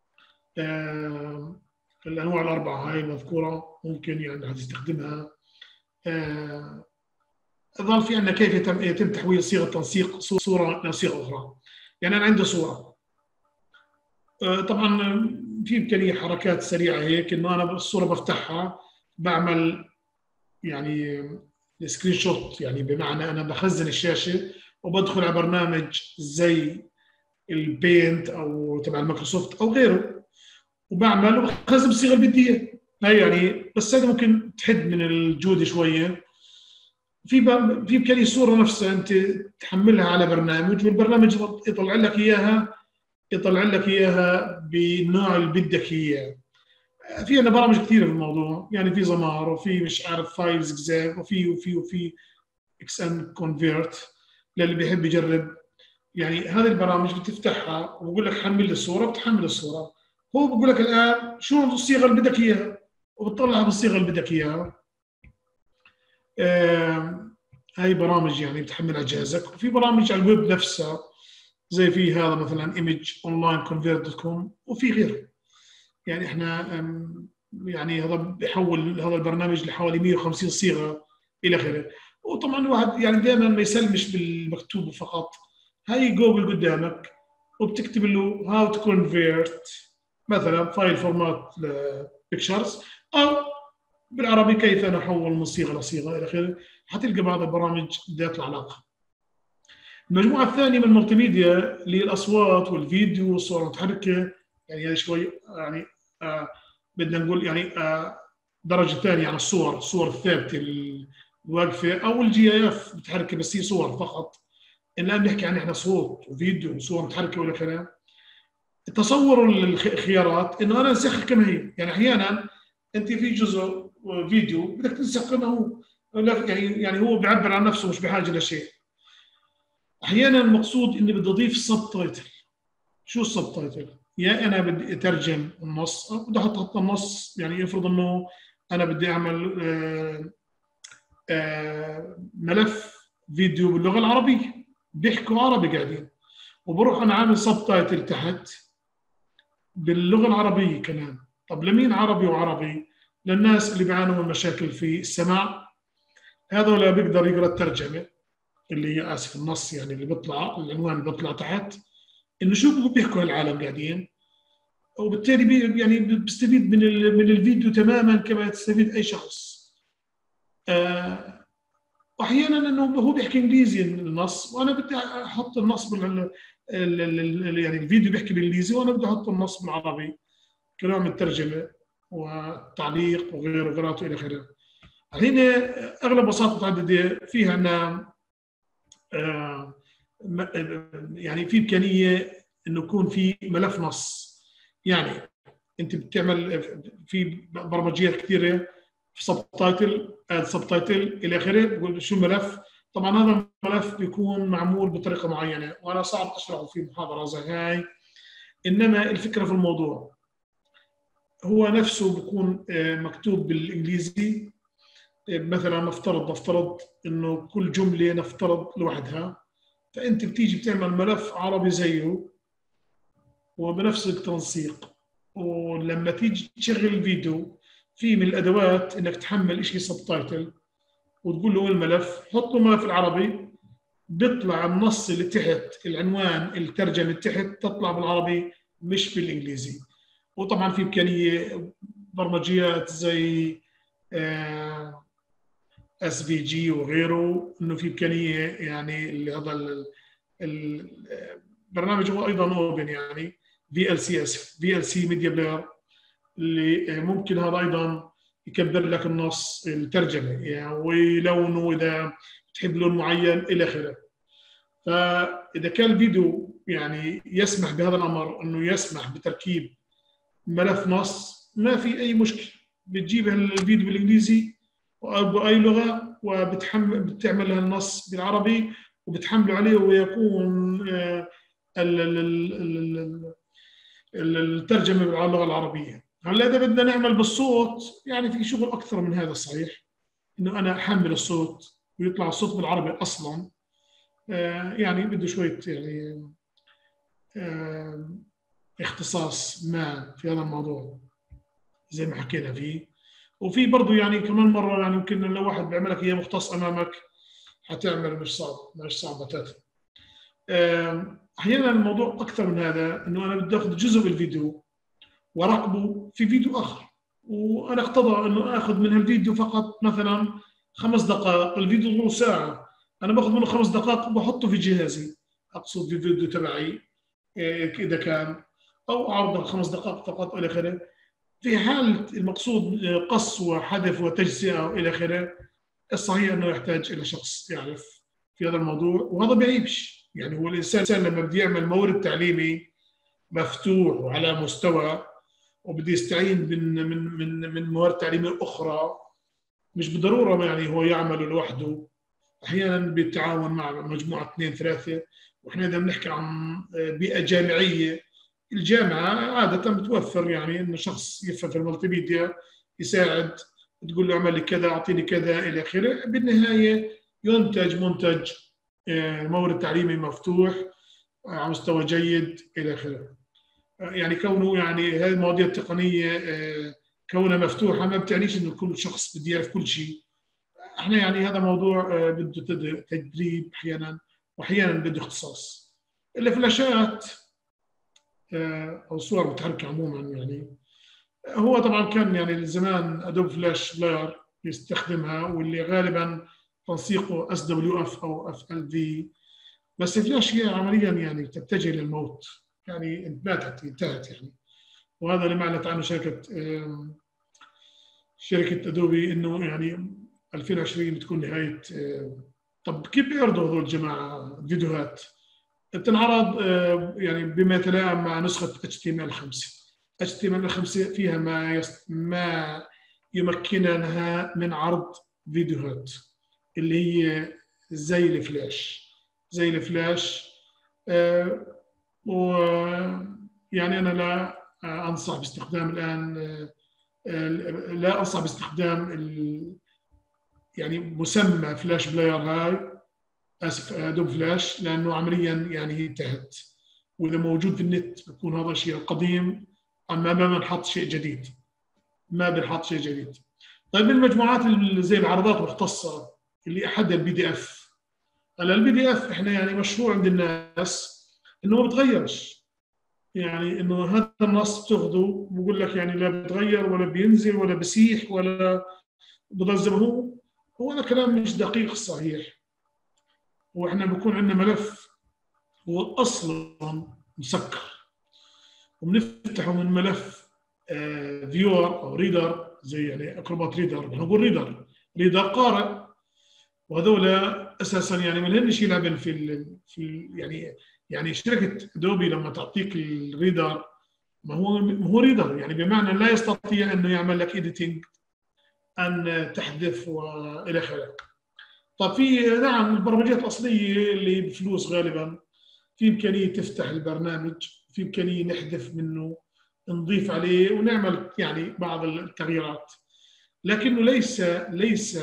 آه الانواع الاربعه هاي المذكوره ممكن يعني هتستخدمها. آه ظل في عندنا كيف يتم, يتم تحويل صيغه تنسيق صوره الى صيغه اخرى. يعني انا عندي صوره، آه طبعا في امكانيه حركات سريعه هيك، انه انا الصوره بفتحها بعمل يعني سكرين شوت، يعني بمعنى انا بخزن الشاشه وبدخل على برنامج زي البينت او تبع المايكروسوفت او غيره، وبعمل وبخزن بالصيغه اللي بدي اياها. هي يعني بس هذا ممكن تحد من الجوده شويه. في في امكانيه الصوره نفسها انت تحملها على برنامج، والبرنامج يطلع لك اياها يطلع لك اياها بالنوع اللي بدك اياه. في عندنا برامج كثيره في الموضوع، يعني في زمار، وفي مش عارف فايل زجزاج، وفي وفي وفي اكس ان كونفيرت للي بيحب يجرب. يعني هذه البرامج بتفتحها وبقول لك حمل لي الصوره، بتحمل الصوره، هو بقول لك الان شو الصيغه اللي بدك اياها، وبتطلعها بالصيغه اللي بدك اياها. هاي برامج يعني بتحمل على جهازك. وفي برامج على الويب نفسها، زي في هذا مثلا ايمج اونلاين كونفيرت دوت كوم، وفي غيره. يعني احنا يعني هذا بيحول هذا البرنامج لحوالي مئة وخمسين صيغه الى اخره. وطبعا الواحد يعني دائما ما يسلمش بالمكتوب فقط. هاي جوجل قدامك وبتكتب له هاو تو كونفيرت مثلا فايل فورمات لبيكتشرز، او بالعربي كيف نحول من صيغه لصيغه الى اخره، حتلقى بعض البرامج ذات العلاقه. المجموعه الثانيه من الملتي ميديا اللي هي الاصوات والفيديو والصور المتحركه، يعني هذا شوي يعني آه بدنا نقول يعني آه درجه ثانيه عن الصور، الصور الثابته الواقفه او الجي اي اف متحركه بس هي صور فقط. الان بنحكي عن احنا صوت وفيديو وصور متحركه والى اخره. تصور الخيارات انه انا انسخها كما هي، يعني احيانا انت في جزء فيديو بدك تنسخ كما هو، يعني يعني هو بيعبر عن نفسه مش بحاجه لشيء. احيانا المقصود اني بدي اضيف سب تايتل. شو السب تايتل؟ يا انا بدي اترجم النص او بدي احط النص، يعني يفرض انه انا بدي اعمل آآ آآ ملف فيديو باللغه العربيه، بيحكوا عربي قاعدين، وبروح انا عامل سب تايتل تحت باللغه العربيه كمان. طب لمين عربي وعربي؟ للناس اللي بيعانوا من مشاكل في السماع، هذول بيقدر يقرا الترجمه اللي هي اسف النص، يعني اللي بيطلع العنوان اللي بيطلع تحت، انه شو بيحكوا العالم قاعدين، وبالتالي بي يعني بيستفيد من من الفيديو تماما كما يستفيد اي شخص. آه واحيانا انه هو بيحكي انجليزي النص، وانا بدي احط النص بال يعني الفيديو بيحكي بالانجليزي وانا بدي احط النص بالعربي كنوع من الترجمه والتعليق وغيره وغيراته الى اخره. هنا اغلب وسائط متعدده فيها ان آه يعني في امكانيه انه يكون في ملف نص. يعني انت بتعمل في برمجيات كثيره في سب تايتل، اد سب تايتل الى اخره، بقول شو الملف. طبعا هذا الملف بيكون معمول بطريقه معينه وانا صعب اشرحه في محاضره زي هاي، انما الفكره في الموضوع هو نفسه بيكون مكتوب بالانجليزي. مثلا نفترض نفترض انه كل جمله نفترض لوحدها، فانت بتيجي بتعمل ملف عربي زيه وبنفس التنسيق، ولما تيجي تشغل الفيديو في من الادوات انك تحمل شيء سب تايتل وتقول له وين الملف، حط له ملف العربي، بيطلع النص اللي تحت العنوان الترجمه اللي تحت تطلع بالعربي مش بالانجليزي. وطبعا في امكانيه برمجيات زي اس في جي وغيره، انه في امكانيه يعني هذا البرنامج هو ايضا اوبن، يعني في ال سي اس في ال سي ميديا بلاير، اللي ممكن هذا ايضا يكبر لك النص الترجمه يعني ويلونه اذا تحب لون معين الى اخره. فاذا كان الفيديو يعني يسمح بهذا الامر انه يسمح بتركيب ملف نص، ما في اي مشكله، بتجيب الفيديو بالانجليزي او باي لغه وبتحمل بتعمل النص بالعربي وبتحمله عليه ويكون الترجمه باللغه العربيه. هلا اذا بدنا نعمل بالصوت يعني في شغل اكثر من هذا صحيح، انه انا احمل الصوت ويطلع الصوت بالعربي اصلا، يعني بده شويه يعني اختصاص ما في هذا الموضوع زي ما حكينا فيه. وفي برضه يعني كمان مره يعني يمكن لو واحد بيعمل لك اياه مختص امامك حتعمل مش صعب مش صعب بتاتا. احيانا الموضوع اكثر من هذا، انه انا بدي اخذ جزء بالفيديو وراقبه في فيديو اخر، وانا اقتضى انه اخذ من هالفيديو فقط مثلا خمس دقائق، الفيديو طوله ساعه، انا باخذ منه خمس دقائق وبحطه في جهازي، اقصد في الفيديو تبعي اذا كان، او اعرض الخمس دقائق فقط الى اخره. في حاله المقصود قص وحذف وتجزئه والى اخره، الصحيح انه يحتاج الى شخص يعرف في هذا الموضوع، وهذا بيعيبش. يعني هو الانسان لما بده يعمل مورد تعليمي مفتوح وعلى مستوى وبده يستعين من من من من موارد تعليميه اخرى، مش بالضروره يعني هو يعمل لوحده، احيانا بالتعاون مع مجموعه اثنين ثلاثه. واحنا اذا بنحكي عن بيئه جامعيه، الجامعه عاده بتوفر يعني انه شخص يفهم في المالتي ميديا يساعد، تقول له اعمل لي كذا اعطيني كذا الى اخره، بالنهايه ينتج منتج مورد تعليمي مفتوح على مستوى جيد الى اخره. يعني كونه يعني هذه المواضيع التقنيه كونها مفتوحه ما بتعنيش انه كل شخص بده يعرف كل شيء. احنا يعني هذا موضوع بده تدريب احيانا، واحيانا بده اختصاص. الفلاشات او الصور المتحركه عموما، يعني هو طبعا كان يعني زمان ادوب فلاش بلاير يستخدمها، واللي غالبا تنسيقه اس دبليو اف او اف ال في، بس فلاش هي عمليا يعني تتجه للموت، يعني ماتت انتهت يعني. وهذا اللي اعلنت عنه شركه شركه ادوبي انه يعني ألفين وعشرين بتكون نهايه. طب كيف بيعرضوا هذول الجماعه فيديوهات؟ بتنعرض يعني بما يتلائم مع نسخه اتش تي ام ال خمسة. اتش تي ام ال خمسة فيها ما يست... ما يمكنها من عرض فيديوهات اللي هي زي الفلاش زي الفلاش آه ويعني انا لا انصح باستخدام الان آه لا انصح باستخدام ال... يعني مسمى فلاش بلاير هاي، اسف ادوب فلاش، لانه عمليا يعني هي انتهت، واذا موجود في النت بيكون هذا الشيء القديم، اما ما بنحط شيء جديد ما بنحط شيء جديد. طيب المجموعات اللي زي العرضات المختصه اللي احدها البي دي اف، هلا البي دي اف احنا يعني مشروع عند الناس انه ما بتغيرش، يعني انه هذا النص بتاخذه بقول لك يعني لا بتغير ولا بينزل ولا بسيح ولا بضل زي ما هو. هو هذا كلام مش دقيق صحيح. واحنا بكون عندنا ملف هو اصلا مسكر، وبنفتحه من ملف فيور او ريدر، زي يعني اكروبات ريدر، بنقول ريدر ريدر قارئ، وهذول اساسا يعني ما لهمش يلعبن في ال في ال يعني يعني شركه ادوبي لما تعطيك الريدر ما هو ما هو ريدر، يعني بمعنى لا يستطيع انه يعمل لك اديتنج، ان تحذف والى اخره. طب في نعم البرمجيات الاصليه اللي بفلوس غالبا في امكانيه تفتح البرنامج، في امكانيه نحذف منه، نضيف عليه ونعمل يعني بعض التغييرات، لكنه ليس ليس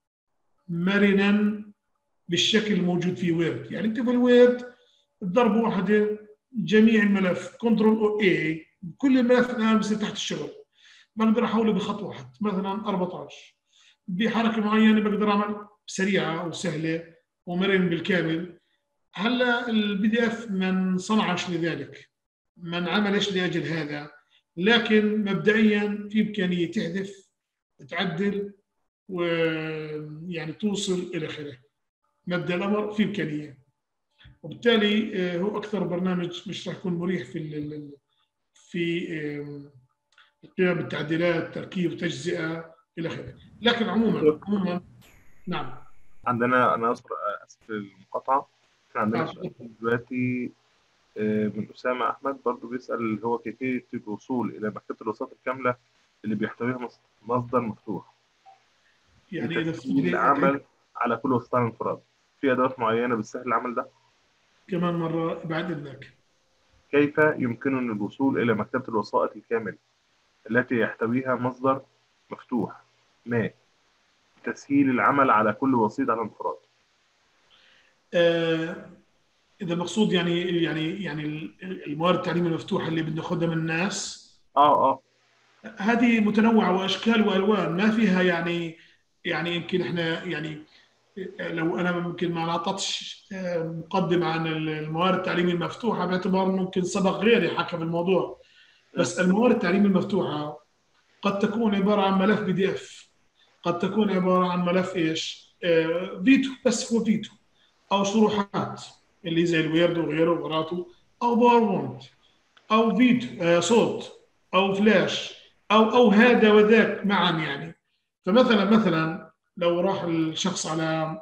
مرنا بالشكل الموجود في وورد. يعني انت في الوورد بضربه واحده جميع الملف كنترول او اي، كل الملف الان بصير تحت الشغل، بقدر احوله بخط واحد مثلا أربعة عشر، بحركه معينه بقدر اعمل سريعه وسهله ومرن بالكامل. هلا البي دي اف من صنعش لذلك، من عملش لاجل هذا، لكن مبدئيا في امكانيه تحذف، تعدل، ويعني توصل الى اخره. مبدا الامر في امكانيه، وبالتالي هو اكثر برنامج مش راح يكون مريح في في القيام بالتعديلات، تركيب، تجزئه الى اخره. لكن عموما عموما نعم. عندنا انا اسف اسف المقاطعه، احنا عندنا سؤال دلوقتي من اسامه احمد برضو بيسال اللي هو كيفيه الوصول الى مكتبه الوساطه الكامله اللي بيحتويها مصدر مفتوح، يعني اذا تسهيل العمل على كل وسيط على انفراد. في ادوات معينه بتسهل العمل ده؟ كمان مره بعد اذنك. كيف يمكنني الوصول الى مكتبه الوسائط الكامله التي يحتويها مصدر مفتوح ما، تسهيل العمل على كل وسيط على انفراد؟ آه اذا المقصود يعني يعني يعني الموارد التعليميه المفتوحه اللي بناخذها من الناس، اه اه هذه متنوعه واشكال والوان، ما فيها يعني يعني يمكن احنا يعني لو انا ممكن ما اعطتش مقدمه عن الموارد التعليميه المفتوحه باعتبار ممكن سبق غيري حكى بالموضوع، بس الموارد التعليميه المفتوحه قد تكون عباره عن ملف بي دي اف، قد تكون عباره عن ملف ايش؟ آه فيتو، بس هو فيتو، او شروحات اللي زي الويرد وغيره وغيراته، او باوربوينت، او فيديو آه صوت، او فلاش، او او هذا وذاك معا يعني. فمثلا مثلا لو راح الشخص على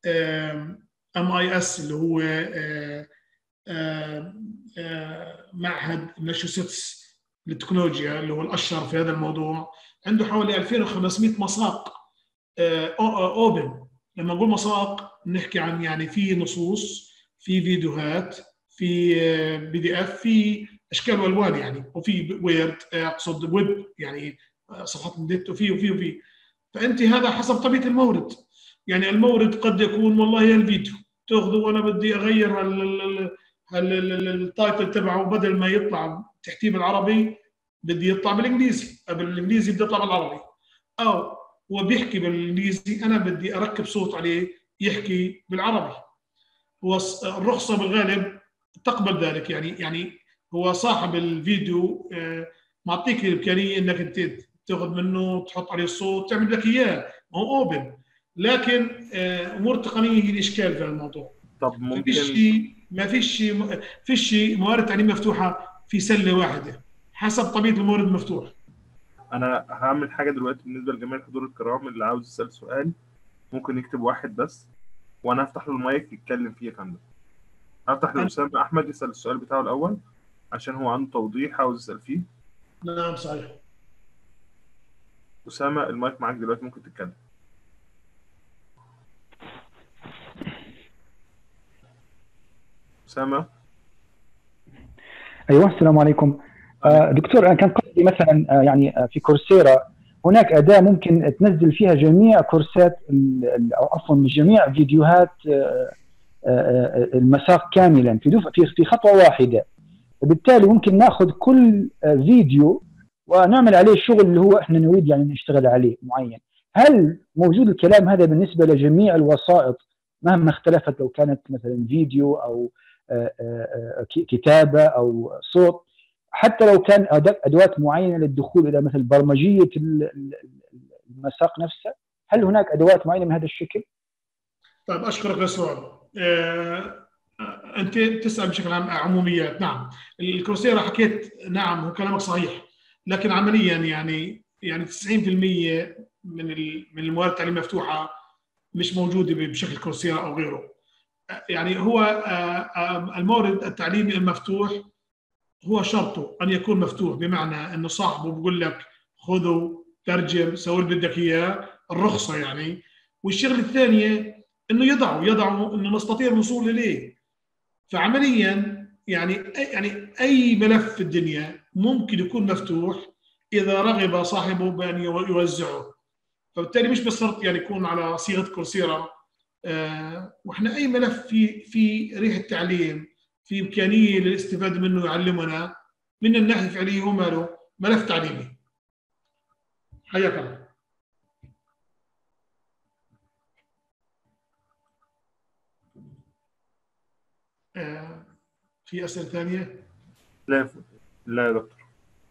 ام اي اس اللي هو آه آه آه معهد ماساتشوستس للتكنولوجيا اللي هو الاشهر في هذا الموضوع، عنده حوالي ألفين وخمسمئة مساق اوبن. لما نقول مساق نحكي عن يعني في نصوص، في فيديوهات، في بي دي اف، في اشكال والوان يعني، وفي ويرد اقصد ويب يعني صفحات النت، وفي وفي وفي فانت هذا حسب طبيعه المورد. يعني المورد قد يكون والله الفيديو تاخذه وانا بدي اغير التايتل تبعه، بدل ما يطلع تحتيه بالعربي بدي يطلع بالانجليزي، بالانجليزي بدي يطلع بالعربي، او هو بيحكي بالانجليزي انا بدي اركب صوت عليه يحكي بالعربي. هو الرخصه بالغالب تقبل ذلك، يعني يعني هو صاحب الفيديو معطيك الامكانيه انك انت تاخذ منه تحط عليه الصوت تعمل لك اياه، ما هو اوبن، لكن امور تقنيه هي الاشكال في الموضوع. طب ممكن ما فيش شيء ما فيش شيء فيش شيء موارد تعليم مفتوحه في سله واحده، حسب طبيعه المورد المفتوح. انا هعمل حاجه دلوقتي بالنسبه لجميع الحضور الكرام اللي عاوز يسال سؤال ممكن يكتب واحد بس، وانا هفتح له المايك يتكلم فيه يا فندم. هفتح لأسامة احمد يسال السؤال بتاعه الاول عشان هو عنده توضيح عاوز يسال فيه. نعم صحيح. أسامة المايك معاك دلوقتي ممكن تتكلم. أسامة. ايوه السلام عليكم. آه دكتور انا كان قصدي مثلا آه يعني آه في كورسيرا هناك اداه ممكن تنزل فيها جميع كورسات او عفوا جميع فيديوهات آه آه المساق كاملا في في في خطوه واحده، وبالتالي ممكن ناخذ كل آه فيديو ونعمل عليه الشغل اللي هو احنا نريد يعني نشتغل عليه معين. هل موجود الكلام هذا بالنسبه لجميع الوسائط مهما اختلفت، لو كانت مثلا فيديو او آآ آآ كتابة أو صوت؟ حتى لو كان ادوات معينه للدخول الى مثل برمجيه المساق نفسه، هل هناك ادوات معينه من هذا الشكل؟ طيب اشكرك على السؤال. آه، انت تسال بشكل عام عموميات. نعم الكورسيرا حكيت، نعم هو كلامك صحيح، لكن عمليا يعني يعني تسعين بالمئة من من الموارد التعليميه المفتوحه مش موجوده بشكل كورسيرا او غيره. يعني هو المورد التعليمي المفتوح هو شرطه ان يكون مفتوح، بمعنى انه صاحبه بقول لك خذه ترجم سوي اللي بدك اياه، الرخصه يعني. والشغله الثانيه انه يضعوا يضعوا انه نستطيع الوصول اليه. فعمليا يعني يعني اي ملف في الدنيا ممكن يكون مفتوح اذا رغب صاحبه بان يوزعه. فبالتالي مش بشرط يعني يكون على صيغه كورسيرا. آه واحنا اي ملف في في ريحه تعليم، في امكانيه للاستفاده منه يعلمنا من الناحيه الفعليه، هو ماله ملف تعليمي. حياك الله. آه في اسئله ثانيه؟ لا لا يا دكتور.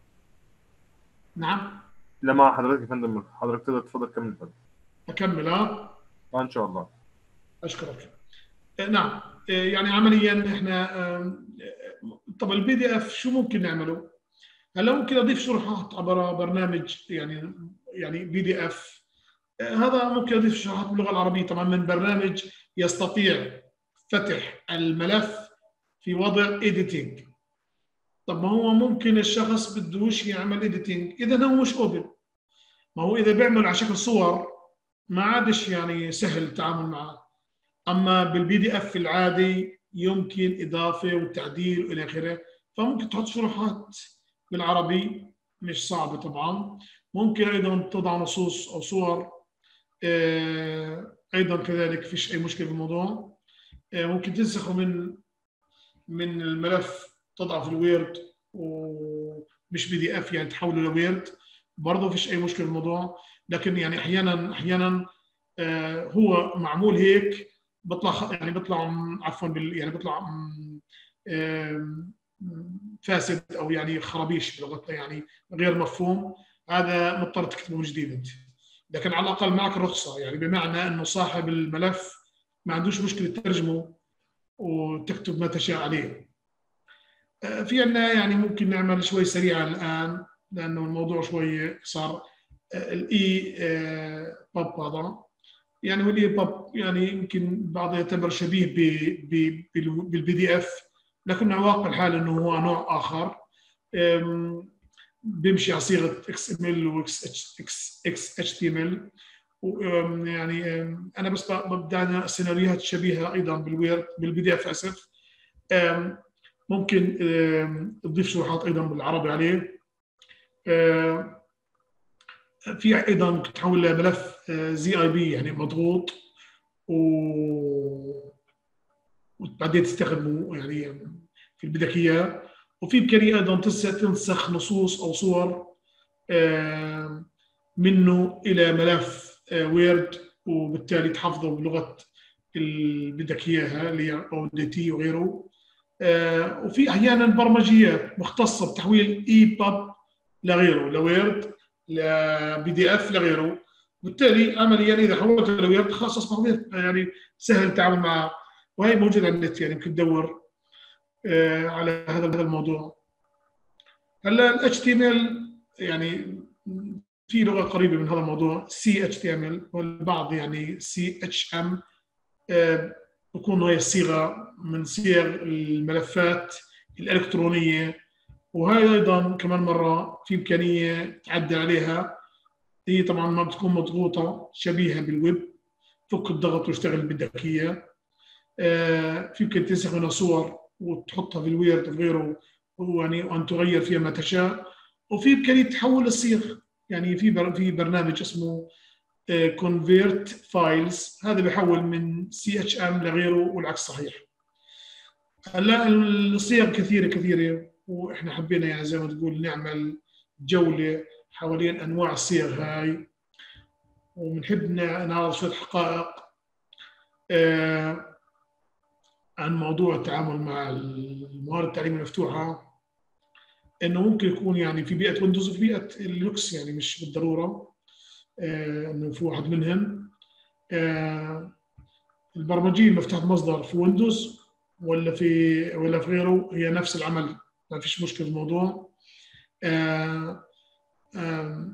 نعم. لا مع حضرتك يا فندم، حضرتك تقدر تفضل كمل فندم. اكمل اه؟ اه ان شاء الله. اشكرك. آه نعم آه يعني عمليا احنا آه طب البي دي اف شو ممكن نعمله؟ هلا ممكن اضيف شروحات عبر برنامج يعني يعني بي دي اف. هذا ممكن اضيف شروحات باللغه العربيه طبعا من برنامج يستطيع فتح الملف في وضع editing. طب ما هو ممكن الشخص بدوش يعمل editing، اذا هو مش اوبن. ما هو اذا بيعمل على شكل صور ما عادش يعني سهل التعامل معه. اما بالبي دي اف العادي يمكن اضافه وتعديل والى اخره. فممكن تحط شروحات بالعربي مش صعبه طبعا. ممكن ايضا تضع نصوص او صور ايضا كذلك، فيش اي مشكله بالموضوع. ممكن تنسخه من من الملف، تضعه في الويرد ومش بي دي اف يعني تحوله لويرد، برضه فيش اي مشكله بالموضوع. لكن يعني احيانا احيانا هو معمول هيك بيطلع يعني بيطلع عفوا يعني بيطلع فاسد او يعني خرابيش بلغتنا يعني غير مفهوم. هذا مضطر تكتبه من جديد انت. لكن على الاقل معك الرخصه، يعني بمعنى انه صاحب الملف ما عندوش مشكله تترجمه وتكتب ما تشاء عليه. في عندنا يعني ممكن نعمل شوي سريعا الان لانه الموضوع شوي صار الاي باب. هذا يعني هو الاي باب يعني يمكن بعض يعتبر شبيه بالبي دي اف، لكن على واقع الحال انه هو نوع اخر بيمشي على صيغه اكس ام ال واكس اتش تي ام ال. يعني انا بس ببدا سيناريوهات شبيهه ايضا بالويرد بالبي دي اف اسف. ممكن تضيف شروحات ايضا بالعربي عليه. في ايضا ممكن تحول لملف زي اي بي يعني مضغوط و وبعدين تستخدمه يعني في اللي بدك اياه. وفي امكانيه ايضا تنسخ نصوص او صور منه الى ملف ويرد، وبالتالي تحفظه بلغه اللي بدك اياها اللي هي او دي تي وغيره. وفي احيانا برمجيات مختصه بتحويل اي باب لغيره، لويرد لبي دي اف لغيره. بالتالي عمليا اذا حولته لويرد خلاص اصبح يعني سهل التعامل معه، وهي موجوده على النت يعني يمكن تدور على هذا الموضوع. هلا ال إتش تي إم إل يعني في لغه قريبه من هذا الموضوع سي إتش تي إم إل، والبعض يعني سي إتش إم بكون هي الصيغه من صيغ الملفات الالكترونيه. وهي ايضا كمان مره في امكانيه تعدل عليها. هي طبعا ما بتكون مضغوطه شبيهه بالويب، فك الضغط واشتغل اللي بدك اياه. في يمكن تنسخ منها صور وتحطها في الويرد وغيره، يعني وان تغير فيها ما تشاء. وفي امكانيه تحول الصيغ، يعني في في برنامج اسمه كونفيرت فايلز، هذا بيحول من سي اتش ام لغيره والعكس صحيح. هلا الصيغ كثيره كثيره، واحنا حبينا يعني زي ما تقول نعمل جوله حوالين انواع الصيغ هاي، وبنحب نعرض شويه حقائق عن موضوع التعامل مع الموارد التعليميه المفتوحه. انه ممكن يكون يعني في بيئه ويندوز وفي بيئه لينكس، يعني مش بالضروره آه انه في واحد منهم. آه البرمجيه المفتاح مصدر في ويندوز ولا في ولا في غيره هي نفس العمل، ما فيش مشكله في الموضوع. آه آه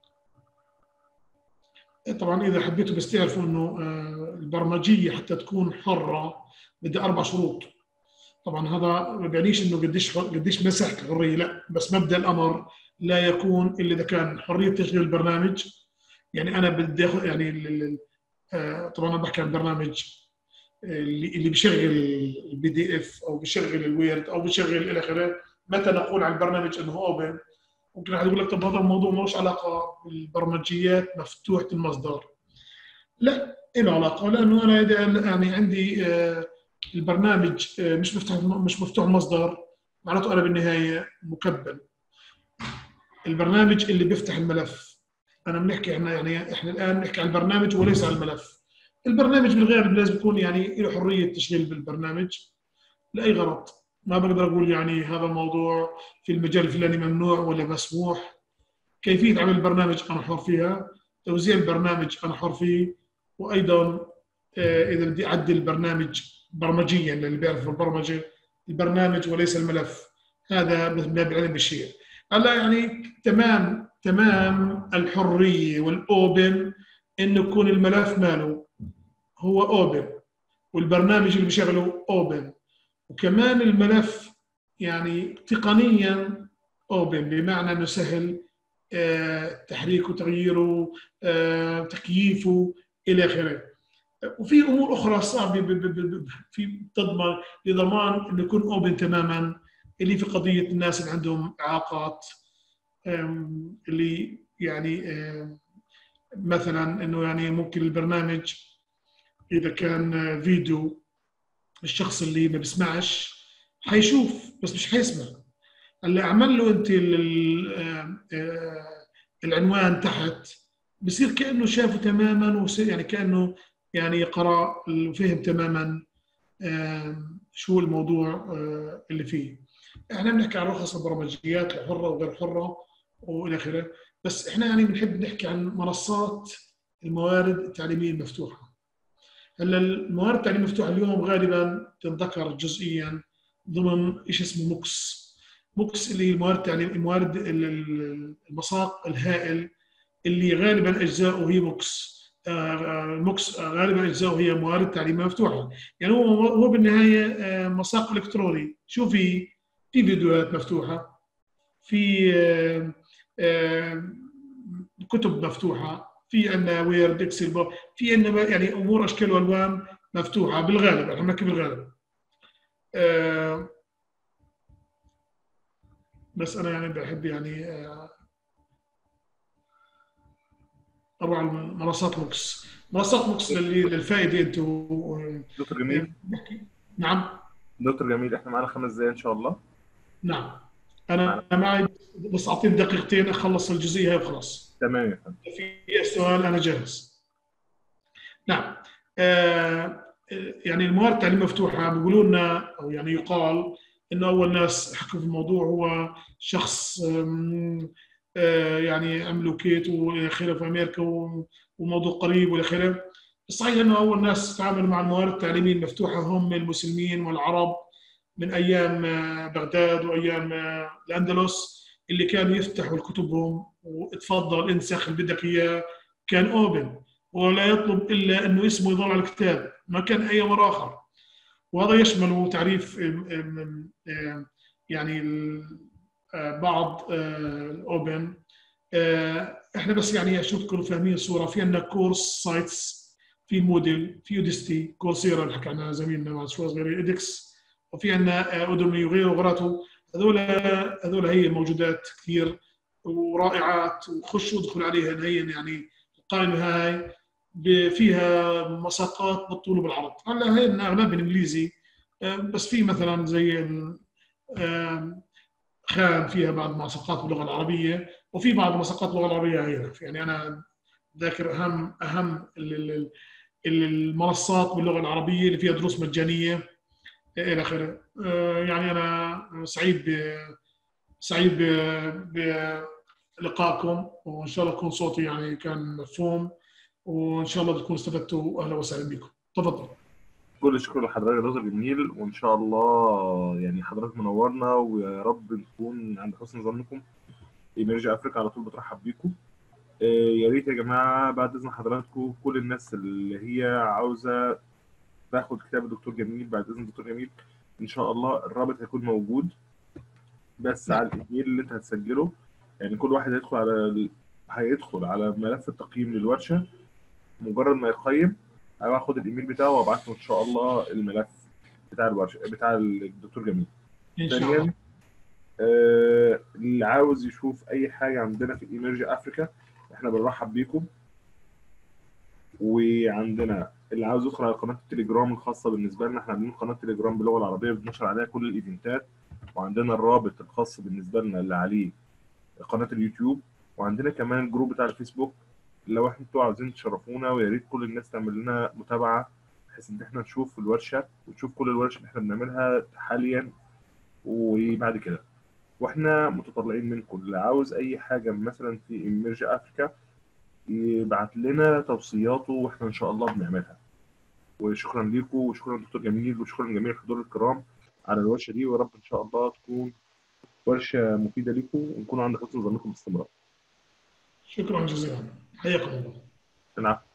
طبعا اذا حبيتوا بس تعرفوا انه آه البرمجيه حتى تكون حره بدها اربع شروط. طبعا هذا ما بيعنيش انه قديش قديش مساحه الحريه، لا، بس مبدا الامر لا يكون الا اذا كان حريه تشغيل البرنامج. يعني انا بدي اخذ يعني آه طبعا انا بحكي عن برنامج اللي اللي بيشغل البي دي اف او بيشغل الويرد او بيشغل الى اخره. متى نقول عن البرنامج انه اوبن؟ ممكن احد يقول لك طب هذا الموضوع ملوش علاقه بالبرمجيات مفتوحه المصدر. لا، له علاقه، لانه انا اذا يعني عندي آه البرنامج آه مش مفتوح مش مفتوح المصدر، معناته انا بالنهايه مكبل. البرنامج اللي بيفتح الملف، انا بنحكي احنا يعني احنا الان بنحكي عن البرنامج وليس عن الملف. البرنامج بالغالب لازم يكون يعني له حريه تشغيل بالبرنامج لاي غرض. ما بقدر اقول يعني هذا الموضوع في المجال الفلاني ممنوع ولا مسموح. كيفيه عمل البرنامج انا حر فيها، توزيع البرنامج انا حر فيه، وايضا اذا بدي اعدل البرنامج برمجيا للي بيعرف البرمجه، البرنامج وليس الملف، هذا من باب العلم بالشيء. هلا يعني تمام تمام الحريه والاوبن انه يكون الملف ماله هو اوبن والبرنامج اللي بيشغله اوبن، وكمان الملف يعني تقنيا اوبن بمعنى انه سهل آه تحريكه تغييره آه تكييفه الى اخره. وفي امور اخرى صعبه في تضمن لضمان انه يكون اوبن تماما، اللي في قضيه الناس اللي عندهم اعاقات، اللي يعني مثلا انه يعني ممكن البرنامج اذا كان فيديو الشخص اللي ما بيسمعش حيشوف بس مش حيسمع. اللي اعمل له انت العنوان تحت بصير كانه شافه تماما، وصير يعني كانه يعني قرأ وفهم تماما شو الموضوع اللي فيه. احنا بنحكي عن رخص البرمجيات الحره وغير حره والى اخره، بس احنا يعني بنحب نحكي عن منصات الموارد التعليميه المفتوحه. هلا الموارد التعليميه المفتوحه اليوم غالبا تنذكر جزئيا ضمن شيء اسمه موكس. موكس اللي هي الموارد التعليم الموارد المساق الهائل اللي غالبا اجزاؤه هي موكس. الموكس غالبا اجزاؤه هي موارد تعليميه مفتوحه، يعني هو هو بالنهايه مساق الكتروني. شو في في فيديوهات مفتوحه، في كتب مفتوحه، في عندنا ويرد اكسل، في عندنا يعني امور اشكال والوان مفتوحه بالغالب. احنا بنحكي بالغالب بس انا يعني بحب يعني اروح على منصات موكس. منصات موكس للفائده انتم. دكتور جميل. نعم دكتور جميل، احنا معانا خمس دقايق ان شاء الله. نعم انا معي بس اعطيني دقيقتين اخلص الجزئيه هاي وخلاص. تمام يا فندم. في سؤال انا جاهز. نعم آه يعني الموارد التعليميه مفتوحه بيقولوا لنا او يعني يقال انه اول ناس حكوا في الموضوع هو شخص آه يعني عملوا كيت والى اخره في امريكا وموضوع قريب والى اخره. الصحيح انه اول ناس تعاملوا مع الموارد التعليميه المفتوحه هم المسلمين والعرب من ايام بغداد وايام الاندلس، اللي كانوا يفتحوا كتبهم وتفضل انسخ اللي بدك اياه، كان اوبن ولا يطلب الا انه اسمه يضل على الكتاب، ما كان اي امر اخر. وهذا يشمل تعريف يعني بعض الاوبن. احنا بس يعني عشان تكونوا فاهمين الصوره، في عندنا كورس سايتس، في موديل، في يودستي، كورسيرا اللي حكى عنها زميلنا مع شوي صغير، ادكس، وفي عندنا اودمي وغيره وغيراته. هذول هذول هي موجودات كثير ورائعات، وخشوا ادخلوا عليها هي يعني القائمه هاي فيها مساقات بالطول وبالعرض. هلا هي اغلبها بالانجليزي، بس في مثلا زي خان فيها بعض مساقات باللغه العربيه، وفي بعض مساقات باللغه العربيه غيرها. يعني انا ذاكر اهم اهم المنصات باللغه العربيه اللي فيها دروس مجانيه الى اخره. يعني انا سعيد سعيد بلقائكم، وان شاء الله يكون صوتي يعني كان مفهوم، وان شاء الله تكونوا استفدتوا. اهلا وسهلا بكم، تفضل. كل الشكر لحضرتك يا دكتور جميل، وان شاء الله يعني حضرتك منورنا، ويا رب نكون عند حسن ظنكم. ايمرجي افريكا على طول بترحب بيكم. آه، يا ريت يا جماعه بعد اذن حضراتكم كل الناس اللي هي عاوزه تاخد كتاب الدكتور جميل بعد اذن الدكتور جميل، ان شاء الله الرابط هيكون موجود بس على الايميل اللي انت هتسجله. يعني كل واحد هيدخل على ال... هيدخل على ملف التقييم للورشه، مجرد ما يقيم هاخد الايميل بتاعه وابعت له ان شاء الله الملف بتاع الورشه بتاع الدكتور جميل. ان شاء الله. آه اللي عاوز يشوف اي حاجه عندنا في ايمرجي افريكا احنا بنرحب بيكم. وعندنا اللي عاوز يدخل على قناه التليجرام الخاصه بالنسبه لنا، احنا عاملين قناه تليجرام باللغه العربيه بنشر عليها كل الايفنتات، وعندنا الرابط الخاص بالنسبه لنا اللي عليه قناه اليوتيوب، وعندنا كمان الجروب بتاع الفيسبوك. لو انتوا عاوزين تشرفونا، ويا ريت كل الناس تعمل لنا متابعه بحيث ان احنا نشوف الورشه وتشوف كل الورش اللي احنا بنعملها حاليا وبعد كده. واحنا متطلعين منكم اللي عاوز اي حاجه مثلا في ايمرجي افريكا يبعت لنا توصياته واحنا ان شاء الله بنعملها. وشكرا لكم، وشكرا دكتور جميل، وشكرا جميع الحضور الكرام على الورشه دي، ويا رب ان شاء الله تكون ورشه مفيده لكم ونكون عند حسن ظنكم باستمرار. شكرا جزيلا، حياكم الله. العفو.